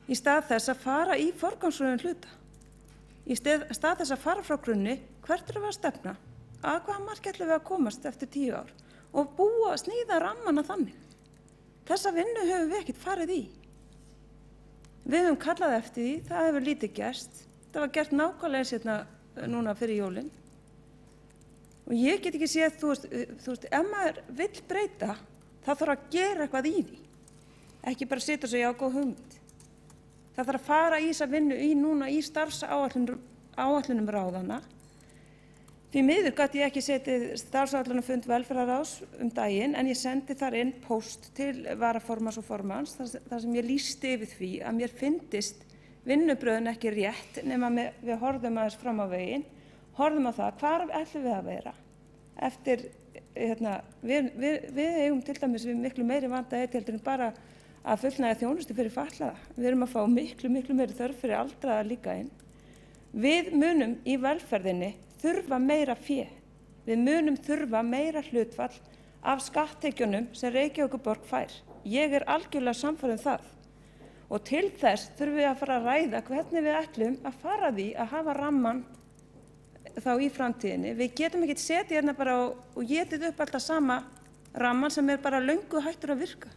í stað þess að fara í forgangsröðun hluta. Í stað, stað þess að fara frá grunni, hvert erum við að stefna, að hvaða marki ætlum við að komast eftir tíu ár og búa að sníða rammana þannig. Þessa vinnu höfum við ekkert farið í. Við höfum kallað eftir því, það hefur lítið gerst. Það var gert nákvæmlega sérna núna fyrir jólin. Og ég get ekki séð, þú veist, þú veist, ef maður vill breyta, þá þarf að gera eitthvað í því. Ekki bara sitja og segja á góð hugmynd. Það þarf að fara í þessa vinnu í núna í starfsáætlunum ráðanna. Því miður gat ég ekki setið starfsáætlunarfund velferðarráðs um daginn, en ég sendi þar inn póst til varaformanns og formanns, þar sem ég lýsti yfir því að mér fyndist vinnubröðin ekki rétt nema við horfðum aðeins fram á veginn, horfðum á það hvar ætlum við að vera. Eftir, hérna, við, við, við eigum til dæmis við miklu meiri vanda eitt heldur en bara að fullnægja þjónustu fyrir fatlaða. Við erum að fá miklu, miklu meiri þörf fyrir aldraða líka inn. Við munum í velferðinni þurfa meira fé. Við munum þurfa meira hlutfall af skatttekjunum sem Reykjavíkurborg fær. Ég er algjörlega sannfærð um það. Og til þess þurfum við að fara að ræða hvernig við ætlum að fara því að hafa ramman þá í framtíðinni. Við getum ekki setið hérna bara og, og getið upp alltaf sama ramman sem er bara löngu hættur að virka.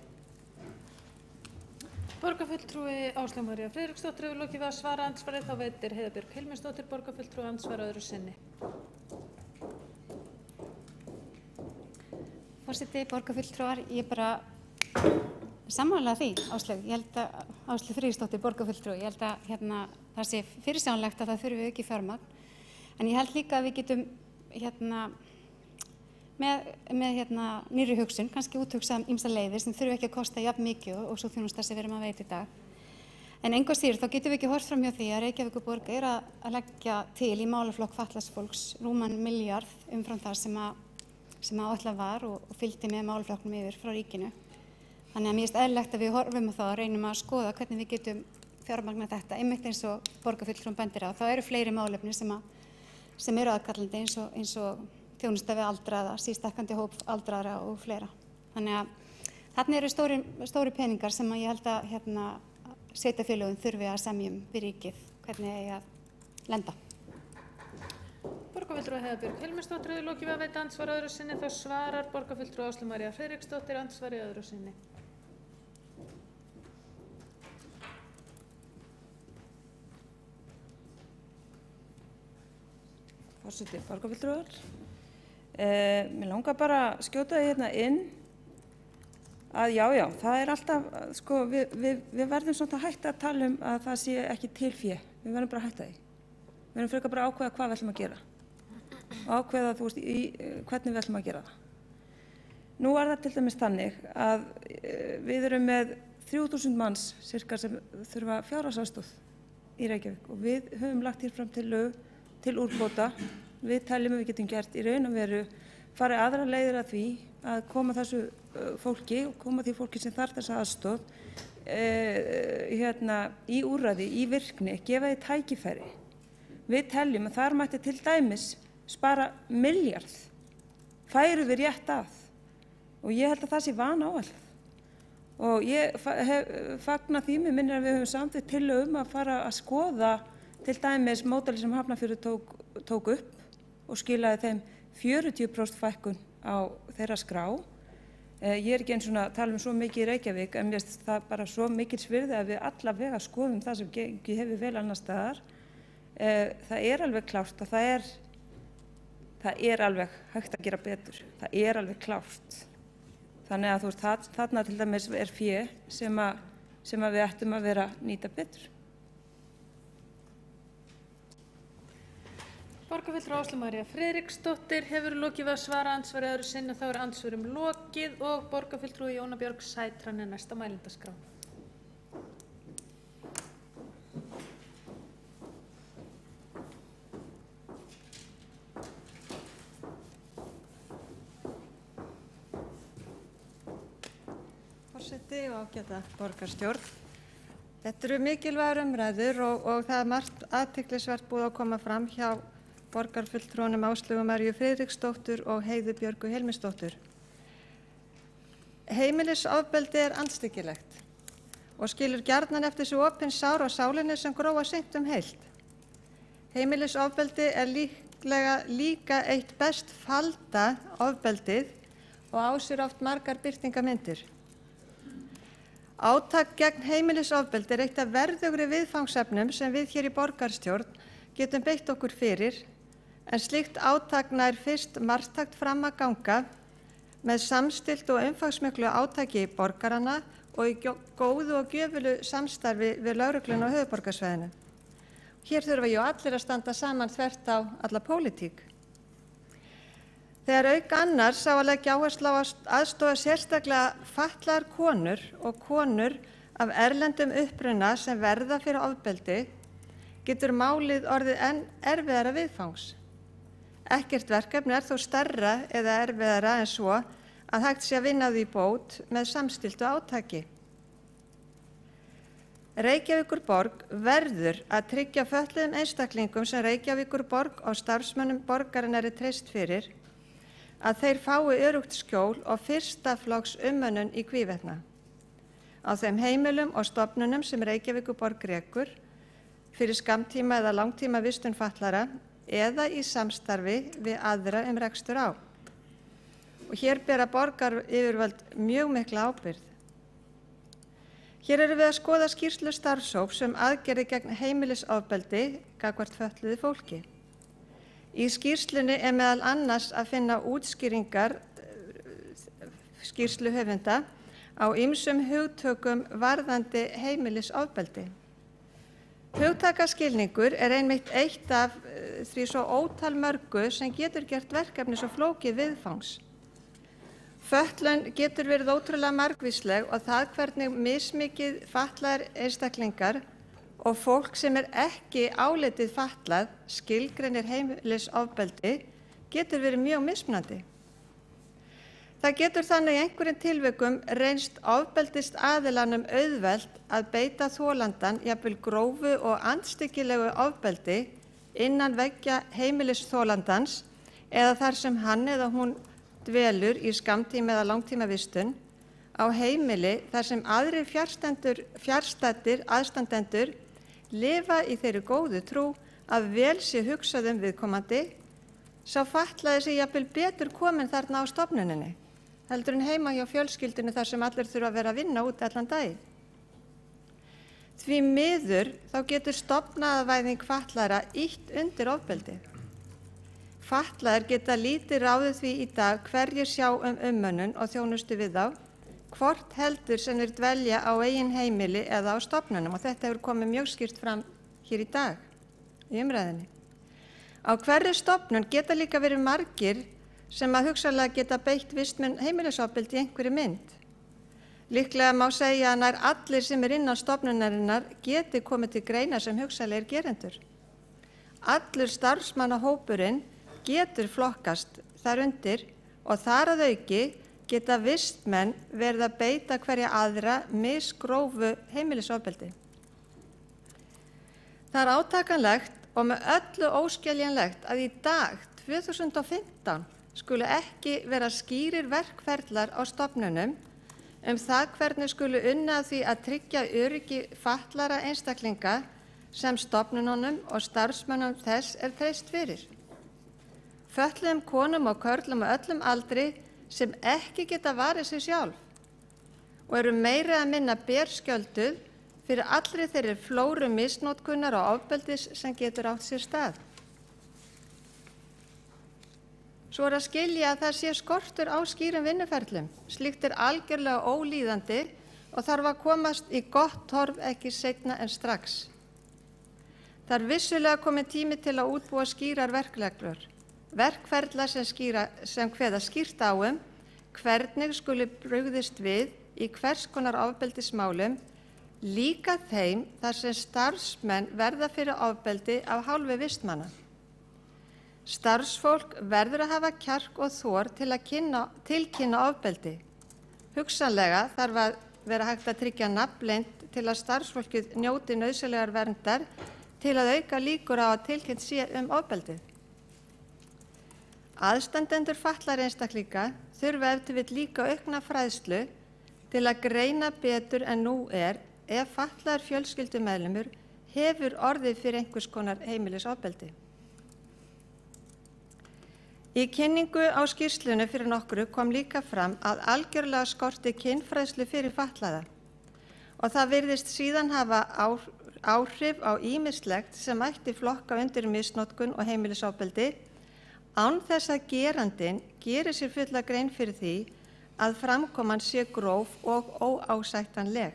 Borgarfulltrúi Áslaug María Friðriksdóttir hefur lokið við að svara andsvarið, þá veitir Heiða Björg Hilmisdóttir borgarfulltrúi andsvar öðru sinni. Forseti, borgarfulltrúar, ég bara sammála því, Áslaug. Ég held að Áslaug Friðriksdóttir borgarfulltrúi, ég held að hérna, það sé fyrirsjáanlegt að það þurfi ekki fjármagn. En ég held líka að við getum hérna, með, með hérna, nýrri hugsun, kannski úthugsa ýmsar leiðir sem þurfi ekki að kosta jafn mikið og, og svo þjónusta sem við erum að veita í dag. En engu að síður, þá getum við ekki horft fram hjá því að Reykjavíkurborg er að, að leggja til í málaflokk fatlaðs fólks rúman milljarð umfram það sem að, sem að áætlað var og, og fylgdi með málaflokknum yfir frá ríkinu. Þannig að mér finnst eðlilegt að við horfum á það og reynum að skoða hvernig við getum fjármagna þetta, einmitt eins og borgarfulltrúum bendir á. Þá eru fleiri málefni sem, að, sem eru aðkallandi eins og, eins og þjónusta við aldraða, sístækkandi hóp aldraðra og fleira. Þannig að þarna eru stóri, stóri peningar sem að ég held að hérna, sveitarfélögin þurfi að semjum við ríkið hvernig eigi að lenda. Borgarfulltrúi Heiða Björg Hilmisdóttir hefur lokið við að veita andsvar öðru sinni, þá svarar borgarfulltrúi Áslaug María Friðriksdóttir andsvari öðru sinni. Forseti, borgarfulltrúar. Eh, mér langar bara að skjóta því hérna inn að já, já, það er alltaf, sko, við, við, við verðum svona að hætta að tala um að það sé ekki til fé. Við verðum bara að hætta því. Við verðum frekar bara að ákveða hvað við ætlum að gera. Og ákveða, þú veist, í, hvernig við ætlum að gera það. Nú er það til dæmis þannig að við erum með þrjú þúsund manns cirka sem þurfa fjárhagsaðstoð í Reykjavík og við höfum lagt hér fram til lög til úrbóta. Við teljum að við getum gert í raun og veru farið aðra leiðir að því að koma þessu fólki og koma því fólki sem þarf þessa aðstoð eh, hérna, í úrræði, í virkni, gefa því tækifæri. Við teljum að þar mætti til dæmis spara milljarð, færu við rétt að og ég held að það sé vanáætlað. Og ég hef fagna því, mér minnir að við höfum samþykkt tillögu um að fara að skoða til dæmis módeli sem Hafnarfjörður tók, tók upp og skilaði þeim fjörutíu prósent fækkun á þeirra skrá. Ég er ekki eins og að tala um svo mikið í Reykjavík, en mér finnst það bara svo mikils virði að við allavega skoðum það sem gengi hefur vel annars staðar. Það er alveg klárt og það er, það er alveg hægt að gera betur. Það er alveg klárt. Þannig að þú veist, það, þarna til dæmis er fé sem, að, sem að við ættum að vera nýta betur. Borgarfulltrúi Áslaug María Friðriksdóttir hefur lokið við að svara andsvari öðru sinni, þá er andsvörum lokið og borgarfulltrúi Jóna Björg Sætran er næst á mælendaskrá. Forseti og ágæta borgarstjórn. Þetta eru mikilvægar umræður og, og það er margt athyglisvert búið að koma fram hjá borgarfulltrúunum Áslaugu Maríu Friðriksdóttur og Heiðu Björgu Hilmisdóttur. Heimilisofbeldi er andstyggilegt og skilur gjarnan eftir sig opin sár á sálinni sem gróa seint um heilt. Heimilisofbeldi er líklega líka eitt best falda ofbeldið og á sér oft margar birtingamyndir. Átak gegn heimilisofbeldi er eitt af verðugri viðfangsefnum sem við hér í borgarstjórn getum beitt okkur fyrir, en slíkt átak nær fyrst marktakt fram að ganga með samstillt og umfangsmiklu átaki borgaranna og í góðu og gjöfulu samstarfi við lögregluna á höfuðborgarsvæðinu. Hér þurfa jú allir að standa saman þvert á alla pólitík. Þegar auk annars á að leggja áherslu á að aðstoða sérstaklega fatlaðar konur og konur af erlendum uppruna sem verða fyrir ofbeldi, getur málið orðið enn erfiðara viðfangs. Ekkert verkefni er þó stærra eða erfiðara en svo að hægt sé að vinna því bót með samstilltu átaki. Reykjavíkurborg verður að tryggja fötluðum einstaklingum sem Reykjavíkurborg og starfsmönnum borgarinnar er treyst fyrir að þeir fái öruggt skjól og fyrsta flokks umönnun í hvívetna á þeim heimilum og stofnunum sem Reykjavíkurborg rekur fyrir skammtíma eða langtíma vistun fatlaðra eða í samstarfi við aðra um rekstur á. Og hér bera borgaryfirvöld mjög mikla ábyrgð. Hér erum við að skoða skýrslu starfshóps um aðgerðir gegn heimilisofbeldi gagnvart fötluðu fólki. Í skýrslunni er meðal annars að finna útskýringar skýrsluhöfunda á ýmsum hugtökum varðandi heimilisofbeldi. Hugtakaskilningur er einmitt eitt af því svo ótal mörgu sem getur gert verkefni svo flókið viðfangs. Fötlun getur verið ótrúlega margvísleg og það hvernig mismikið fatlaðir einstaklingar og fólk sem er ekki álitið fatlað skilgreinir heimilisofbeldi getur verið mjög mismunandi. Það getur þannig í einhverjum tilvikum reynst ofbeldist aðilanum auðvelt að beita þolandan jafnvel grófu og andstyggilegu ofbeldi innan veggja heimilisþolandans eða þar sem hann eða hún dvelur í skammtíma eða langtíma vistun á heimili þar sem aðrir fjarstaddir aðstandendur lifa í þeirri góðu trú að vel sé hugsað um viðkomandi, sá fatlaði sig jafnvel betur komin þarna á stofnuninni, heldur en heima hjá fjölskyldunni þar sem allir þurfa að vera að vinna út allan daginn. Því miður þá getur stofnaðavæðing fatlaðra ýtt undir ofbeldi. Fatlaðir geta lítið ráðið því í dag hverjir sjá um umönnun og þjónustu við þá, hvort heldur sem þeir dvelja á eigin heimili eða á stofnunum, og þetta hefur komið mjög skýrt fram hér í dag í umræðinni. Á hverri stofnun geta líka verið margir sem að hugsanlega geta beitt vistmenn heimilisofbeldi í einhverri mynd. Líklega má segja að nær allir sem er innan stofnunarinnar geti komið til greina sem hugsanlegir gerendur. Allur starfsmannahópurinn getur flokkast þar undir og þar að auki geta vistmenn verið að beita hverja aðra misgrófu heimilisofbeldi. Það er átakanlegt og með öllu óskiljanlegt að í dag, tvö þúsund og fimmtán, skulu ekki vera skýrir verkferlar á stofnunum um það hvernig skulu unnið að því að tryggja öryggi fatlaðra einstaklinga sem stofnununum og starfsmönnum þess er treyst fyrir. Fötluðum konum og körlum á öllum aldri sem ekki geta varið sig sjálf og eru meiri að minna berskjölduð fyrir allri þeirri flóru misnotkunar og ofbeldis sem getur átt sér stað. Svo er að skilja að það sé skortur á skýrum vinnuferlum. Slíkt er algjörlega ólíðandi og þarf að komast í gott horf ekki seinna en strax. Það er vissulega komið tími til að útbúa skýrar verkreglur, verkferla sem, skýra, sem kveða skýrt á um hvernig skuli brugðist við í hvers konar ofbeldismálum, líka þeim þar sem starfsmenn verða fyrir ofbeldi af hálfu vistmanna. Starfsfólk verður að hafa kjark og þor til að kynna, tilkynna ofbeldi. Hugsanlega þarf að vera hægt að tryggja nafnleynd til að starfsfólkið njóti nauðsynlegar verndar til að auka líkur á að tilkynnt sé um ofbeldið. Aðstandendur fatlaðra einstaklinga þurfa ef til vill líka aukna fræðslu til að greina betur en nú er ef fatlaður fjölskyldumeðlimur hefur orðið fyrir einhvers konar heimilisofbeldi. Í kynningu á skýrslunni fyrir nokkru kom líka fram að algjörlega skorti kynfræðslu fyrir fatlaða og það virðist síðan hafa áhrif á ýmislegt sem mætti flokka undir misnotkun og heimilisofbeldi án þess að gerandinn gerir sér fulla grein fyrir því að framkoman sé gróf og óásættanleg.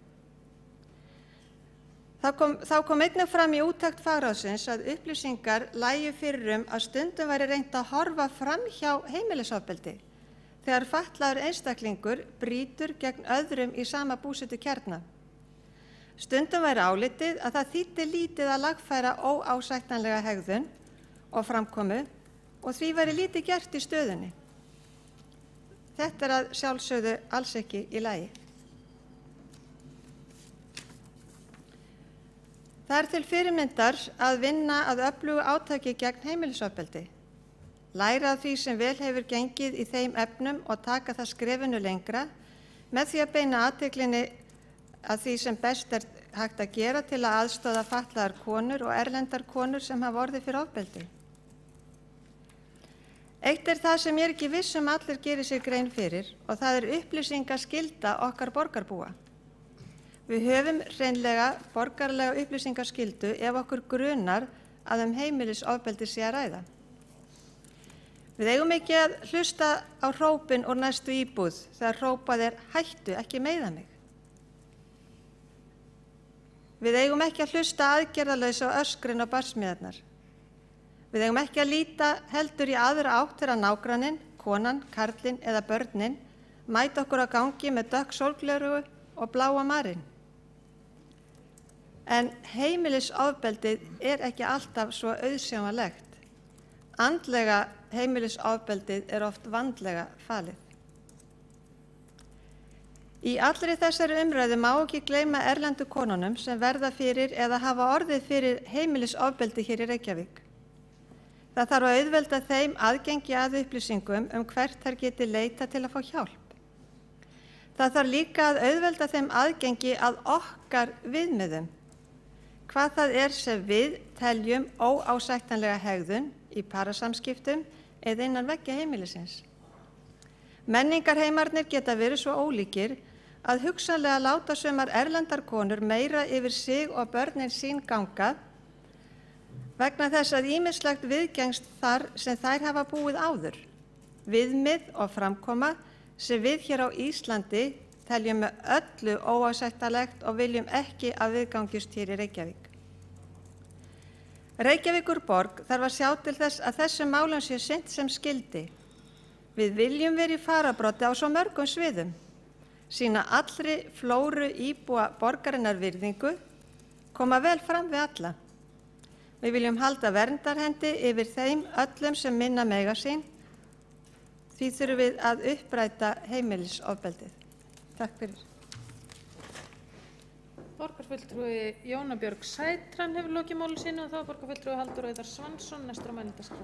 Þá kom, þá kom einnig fram í úttekt fagráðsins að upplýsingar lægju fyrir um að stundum væri reynt að horfa fram hjá heimilisofbeldi þegar fatlaður einstaklingur brýtur gegn öðrum í sama búsetukjarna. Stundum væri álitið að það þýddi lítið að lagfæra óásættanlega hegðun og framkomu og því væri lítið gert í stöðunni. Þetta er að sjálfsögðu alls ekki í lagi. Það er til fyrirmyndar að vinna að öflugu átaki gegn heimilisofbeldi, læra af því sem vel hefur gengið í þeim efnum og taka það skrefinu lengra með því að beina athyglinni að því sem best er hægt að gera til að aðstoða fatlaðar konur og erlendar konur sem hafa orðið fyrir ofbeldi. Eitt er það sem ég er ekki viss um allir gerir sér grein fyrir og það er upplýsingaskylda okkar borgarbúa. Við höfum hreinlega borgarlega upplýsingaskyldu ef okkur grunar að um heimilisofbeldi sé að ræða. Við eigum ekki að hlusta á hrópin úr næstu íbúð þegar hrópað er hættu, ekki meiða mig. Við eigum ekki að hlusta aðgerðalaus á öskrin og barsmíðarnar. Við eigum ekki að líta heldur í aðra átt þegar nágranninn, konan, karlinn eða börnin mæta okkur á gangi með dökk sólglerugu og bláa marinn. En heimilisofbeldið er ekki alltaf svo auðsjáanlegt. Andlega heimilisofbeldið er oft vandlega falið. Í allri þessari umræðu má ekki gleyma erlendu konunum sem verða fyrir eða hafa orðið fyrir heimilisofbeldi hér í Reykjavík. Það þarf að auðvelda þeim aðgengi að upplýsingum um hvert þær geti leita til að fá hjálp. Það þarf líka að auðvelda þeim aðgengi að okkar viðmiðum. Hvað það er sem við teljum óásættanlega hegðun í parasamskiptum eða innan veggja heimilisins. Menningarheimarnir geta verið svo ólíkir að hugsanlega láta sumar erlendar konur meira yfir sig og börnin sín ganga vegna þess að ýmislegt viðgengst þar sem þær hafa búið áður. Viðmið og framkoma sem við hér á Íslandi teljum með öllu óásættanlegt og viljum ekki að viðgangist hér í Reykjavík. Reykjavíkurborg þarf að sjá til þess að þessum málum sé sinnt sem skyldi. Við viljum vera í fararbroddi á svo mörgum sviðum, sýna allri flóru íbúa borgarinnar virðingu, koma vel fram við alla. Við viljum halda verndarhendi yfir þeim öllum sem minna mega sín, því þurfum við að uppræta heimilisofbeldið. Takk fyrir. Borgarfulltrúi Jóna Björg Sætran hefur lokið máli sínu og þá er borgarfulltrúi Halldór Auðar Svansson næstur á mælendaskrá.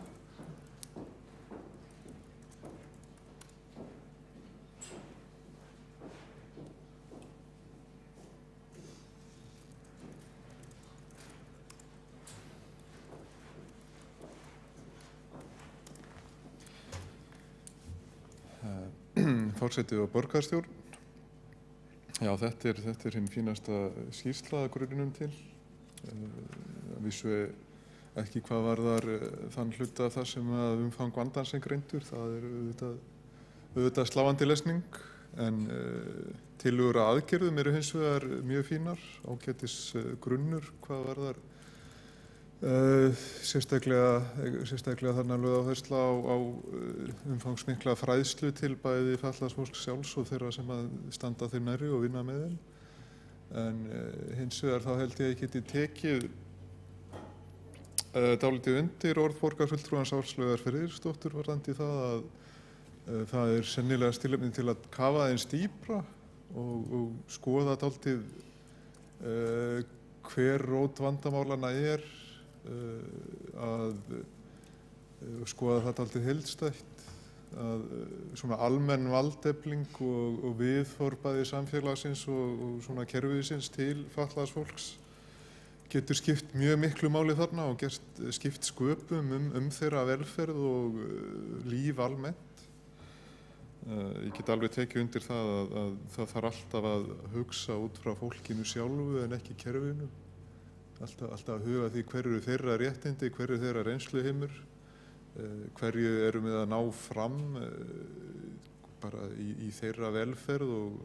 Forseti og borgarstjórn. Já, þetta er, þetta er hinn fínasta skýrsla að grunninum til. Að vísu ekki hvað varðar þann hluta það sem að umfang vandans er greindur. Það er auðvitað, auðvitað sláandi lesning, en uh, tillögur að aðgerðum eru hins vegar mjög fínar, ágætis uh, grunnur hvað varðar. Uh, sérstaklega, sérstaklega þarna lögð áhersla á, á umfangsmikla fræðslu til bæði fatlaðs fólks sjálfs og þeirra sem að standa þeim nærri og vinna með þeim. En uh, hins vegar þá held ég að ég geti tekið uh, dálítið undir orð borgarfulltrúans Áslaugar Friðriksdóttur varðandi það að uh, það er sennilega tilefni til að kafa aðeins dýpra og, og skoða dálítið uh, hver rót vandamálanna er, að skoða þetta alltaf heildstætt að svona almenn valdefling og, og viðhorf bæði samfélagsins og, og svona kerfiðsins til fatlaðs fólks getur skipt mjög miklu máli þarna og gert skipt sköpum um, um þeirra velferð og uh, líf almennt. Uh, ég get alveg tekið undir það að, að það þarf alltaf að hugsa út frá fólkinu sjálfu en ekki kerfinu. Alltaf, alltaf að huga því hverju þeirra réttindi, hverju þeirra reynsluheimur. Uh, hverju erum við að ná fram uh, bara í, í þeirra velferð og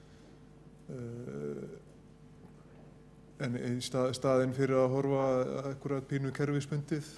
uh, en í stað, staðinn fyrir að horfa akkurat pínu kerfisbundið.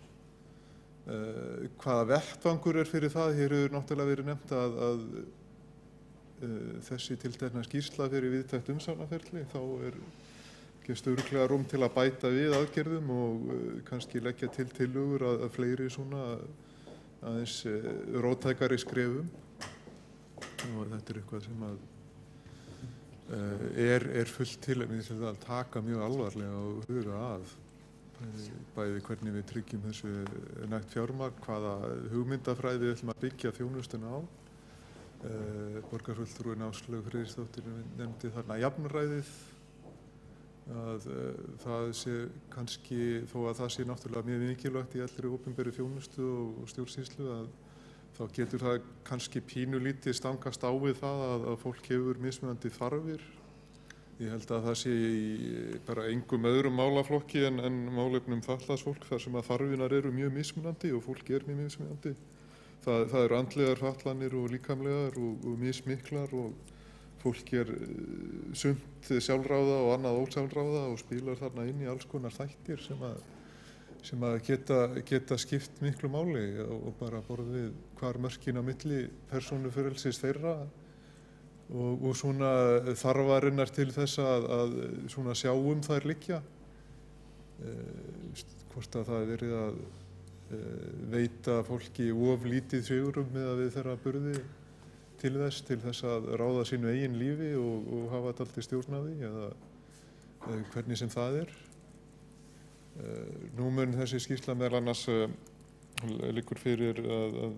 Uh, hvaða vettvangur er fyrir það? Hér hefur náttúrulega verið nefnt að, að uh, þessi tiltekna skýrsla fyrir viðtækt umsagnaferli, þá er gefst örugglega rúm til að bæta við aðgerðum og uh, kannski leggja til tillögur að, að fleiri svona aðeins uh, róttækari skrefum. Og þetta er eitthvað sem að uh, er, er fullt tilefni til að taka mjög alvarlega og huga að. Bæði, bæði hvernig við tryggjum þessu nægt fjármagn, hvaða hugmyndafræði við ætlum að byggja þjónustuna á. Uh, Borgarfulltrúinn Áslaug Friðriksdóttir nefndi þarna jafnræðið. Að uh, það sé kannski, þó að það sé náttúrulega mjög mikilvægt í allri opinberri þjónustu og, og stjórnsýslu, að þá getur það kannski pínulítið stangast á við það að, að fólk hefur mismunandi þarfir. Ég held að það sé í bara engum öðrum málaflokki en, en málefnum fatlaðs fólk þar sem að þarfinar eru mjög mismunandi og fólk er mjög mismunandi. Það, það eru andlegar fatlanir og líkamlegar og, og mismiklar og fólk er sumt sjálfráða og annað ósjálfráða og spilar þarna inn í alls konar þættir sem að, sem að geta, geta skipt miklu máli og bara borð við hvar mörkin á milli persónufrelsis þeirra og, og svona þarfarinnar til þess að, að svona sjá um þær liggja. Eh, hvort að það er verið að eh, veita fólki of lítið svigrúm miðað við þeirra burði til þess, til þess að ráða sínu eigin lífi og, og hafa dálítið stjórn á því eða eh, hvernig sem það er. Eh, nú mun þessi skýrsla meðal annars eh, liggur fyrir að, að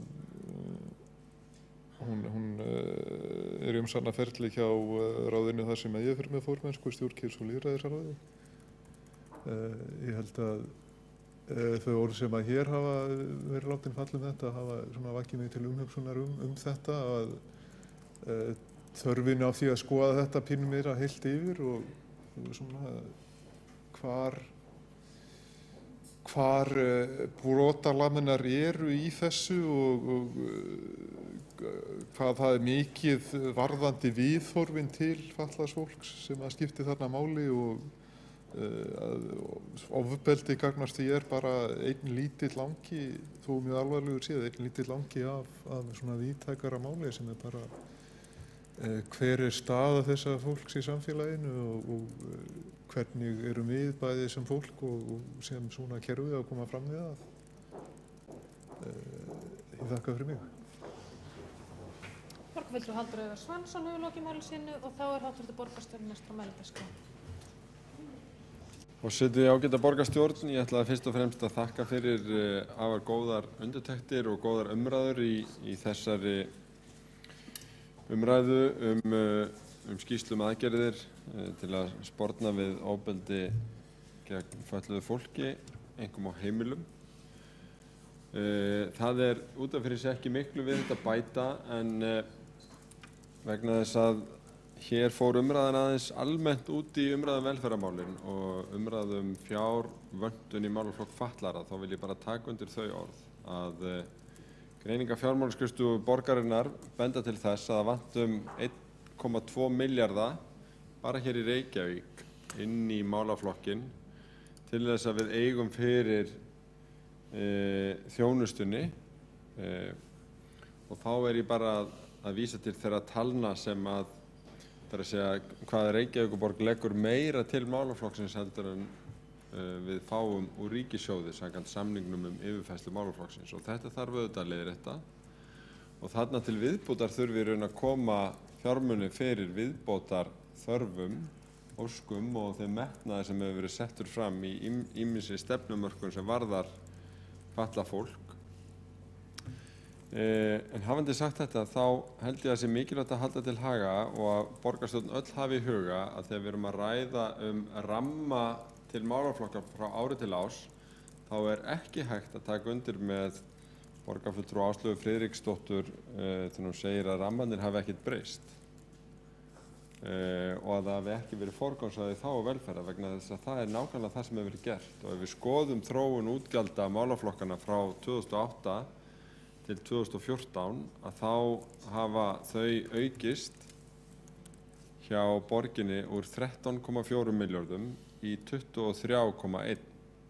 hún, hún eh, er í umsagnaferli hjá eh, ráðinu þar sem ég fer með formennsku stjórnkjörs- og lýðræðisráði. Eh, ég held að eh, þau orð sem að hér hafa verið látin falla um þetta hafa svona vakið mig til umhugsunar um, um þetta að eh, þörfin á því að skoða þetta pínu meira heilt yfir og, og svona hvar hvar uh, brotalaminar eru í þessu og, og uh, hvað það er mikið varðandi viðhorfin til fatlaðs fólks sem að skipti þarna máli og uh, ofbeldi gagnast því er bara einn lítill angi, þó mjög alvarlegur séð, einn lítill angi af, af svona víðtækara máli sem er bara uh, hver er staða þessa fólks í samfélaginu og, og uh, hvernig erum við bæðið sem fólk og, og sem svona kerfið að koma fram við það. Uh, ég þakka fyrir mig. Borgarfulltrúi Halldór Auðar Svansson hefur lokið máli sínu og þá er háttvirtur borgarstjórn næst á mælendaskrá. Forseti ágæta borgarstjórn, ég ætlaði fyrst og fremst að þakka fyrir uh, afar góðar undirtektir og góðar umræður í, í þessari umræðu um, uh, um skýrslum aðgerðir uh, til að sporna við ofbeldi gegn fötluðu fólki, einkum á heimilum. Uh, það er út af fyrir sig ekki miklu við þetta bæta en uh, vegna þess að hér fór umræðan aðeins almennt út í umræðum velferðarmálin og umræðum fjárvöntun í málaflokk fatlaðra, þá vil ég bara taka undir þau orð að uh, Greiningar- og fjármálaskrifstofu borgarinnar benda til þess að það vanti um einn komma tvo milljarða bara hér í Reykjavík inn í málaflokkin til þess að við eigum fyrir uh, þjónustunni uh, og þá er ég bara að, að vísa til þeirra talna sem að það er að segja hvað Reykjavíkurborg leggur meira til málaflokksins heldur en uh, við fáum úr ríkissjóði samkvæmt samningnum um yfirfærslu málaflokksins og þetta þarf auðvitað að leiðrétta og þarna til viðbótar þurfi í raun að koma fjármuni fyrir viðbótar þörfum, óskum og þeim metnaði sem hefur verið settur fram í ýmissi stefnumörkun sem varðar fatlað fólk. Eh, en hafandi sagt þetta þá held ég að sé mikilvægt að halda til haga og að borgarstjórn öll hafi í huga að þegar við erum að ræða um ramma til málaflokka frá ári til ás þá er ekki hægt að taka undir með borgarfulltrúa Áslaugu Friðriksdóttur eh, þegar hún segir að rammarnir hafi ekkert breyst eh, og að það hafi ekki verið forgangsraðað í þágu velferðar vegna þess að það er nákvæmlega það sem hefur verið gert og ef við skoðum þróun útgjalda málaflokkana frá tvö þúsund og átta til tvö þúsund og fjórtán að þá hafa þau aukist hjá borginni úr þrettán komma fjórum milljörðum í tuttugu og þrjú komma eitt.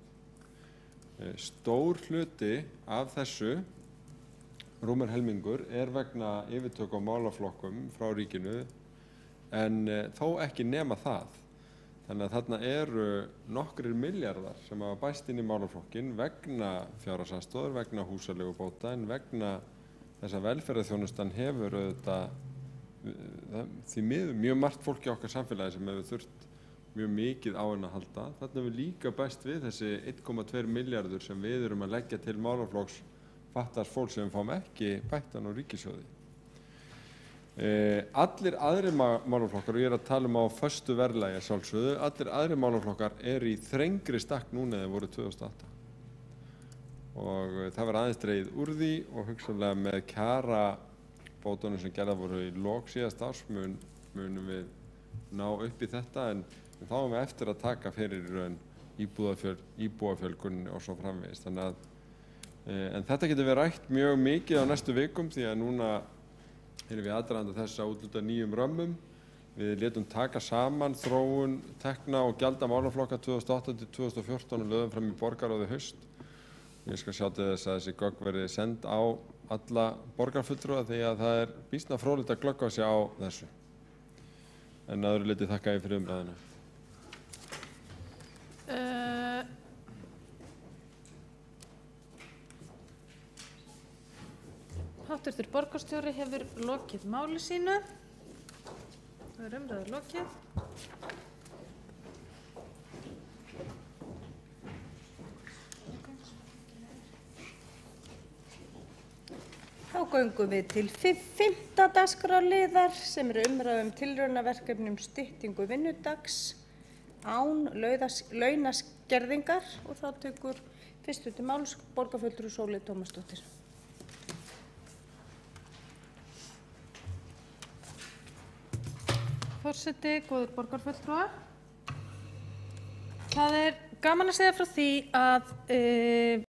Stór hluti af þessu, rúmur helmingur, er vegna yfirtöku á málaflokkum frá ríkinu en þó ekki nema það. Þannig að þarna eru nokkrir milljarðar sem hafa bæst inn í málaflokkin vegna fjárhagsaðstoðar, vegna húsaleigubóta en vegna þess að velferðarþjónustan hefur auðvitað því miður mjög margt fólk í okkar samfélagi sem hefur þurft mjög mikið á henni að halda. Þarna hefur líka bæst við þessi einn komma tveir milljarður sem við erum að leggja til málaflokks fatlast fólks sem fáum ekki bættan á ríkissjóði. Eh, allir aðrir málaflokkar, og ég er að tala um á föstu verðlagi sjálfsögðu, allir aðrir málaflokkar eru í þrengri stakk núna eða voru tvö þúsund og átta. Og það var aðeins dregið úr því og hugsanlega með kjara bótunum sem gerða voru í lok síðast árs mun, munum við ná upp í þetta en þá erum við eftir að taka fyrir í raun íbúafjöl, íbúafjölgun og svo framvegis. Þannig að, eh, en þetta getur við rætt mjög mikið á næstu vikum því að núna erum við aðdraganda þess að útluta nýjum römmum. Við létum taka saman þróun tekna og gjalda málaflokka tvö þúsund og átta til tvö þúsund og fjórtán og lögðum fram í borgarráði haust. Ég skal sjá til þess að þessi gögn verði send á alla borgarfulltrúa því að það er býsna fróðlegt að glöggva sig á þessu. En að öðru leyti þakka ég fyrir umræðina. Uh, Háttvirtur borgarstjóri hefur lokið máli sínu. Það er umræður lokið. Þá göngum við til fimmta dagskrárliðar sem eru umræða um tilraunaverkefni um styttingu vinnudags án launaskerðingar og þá tekur fyrstu til máls borgarfulltrúi Sóley Tómasdóttir. Forseti, góðir borgarfulltrúar. Það er gaman að segja frá því að e,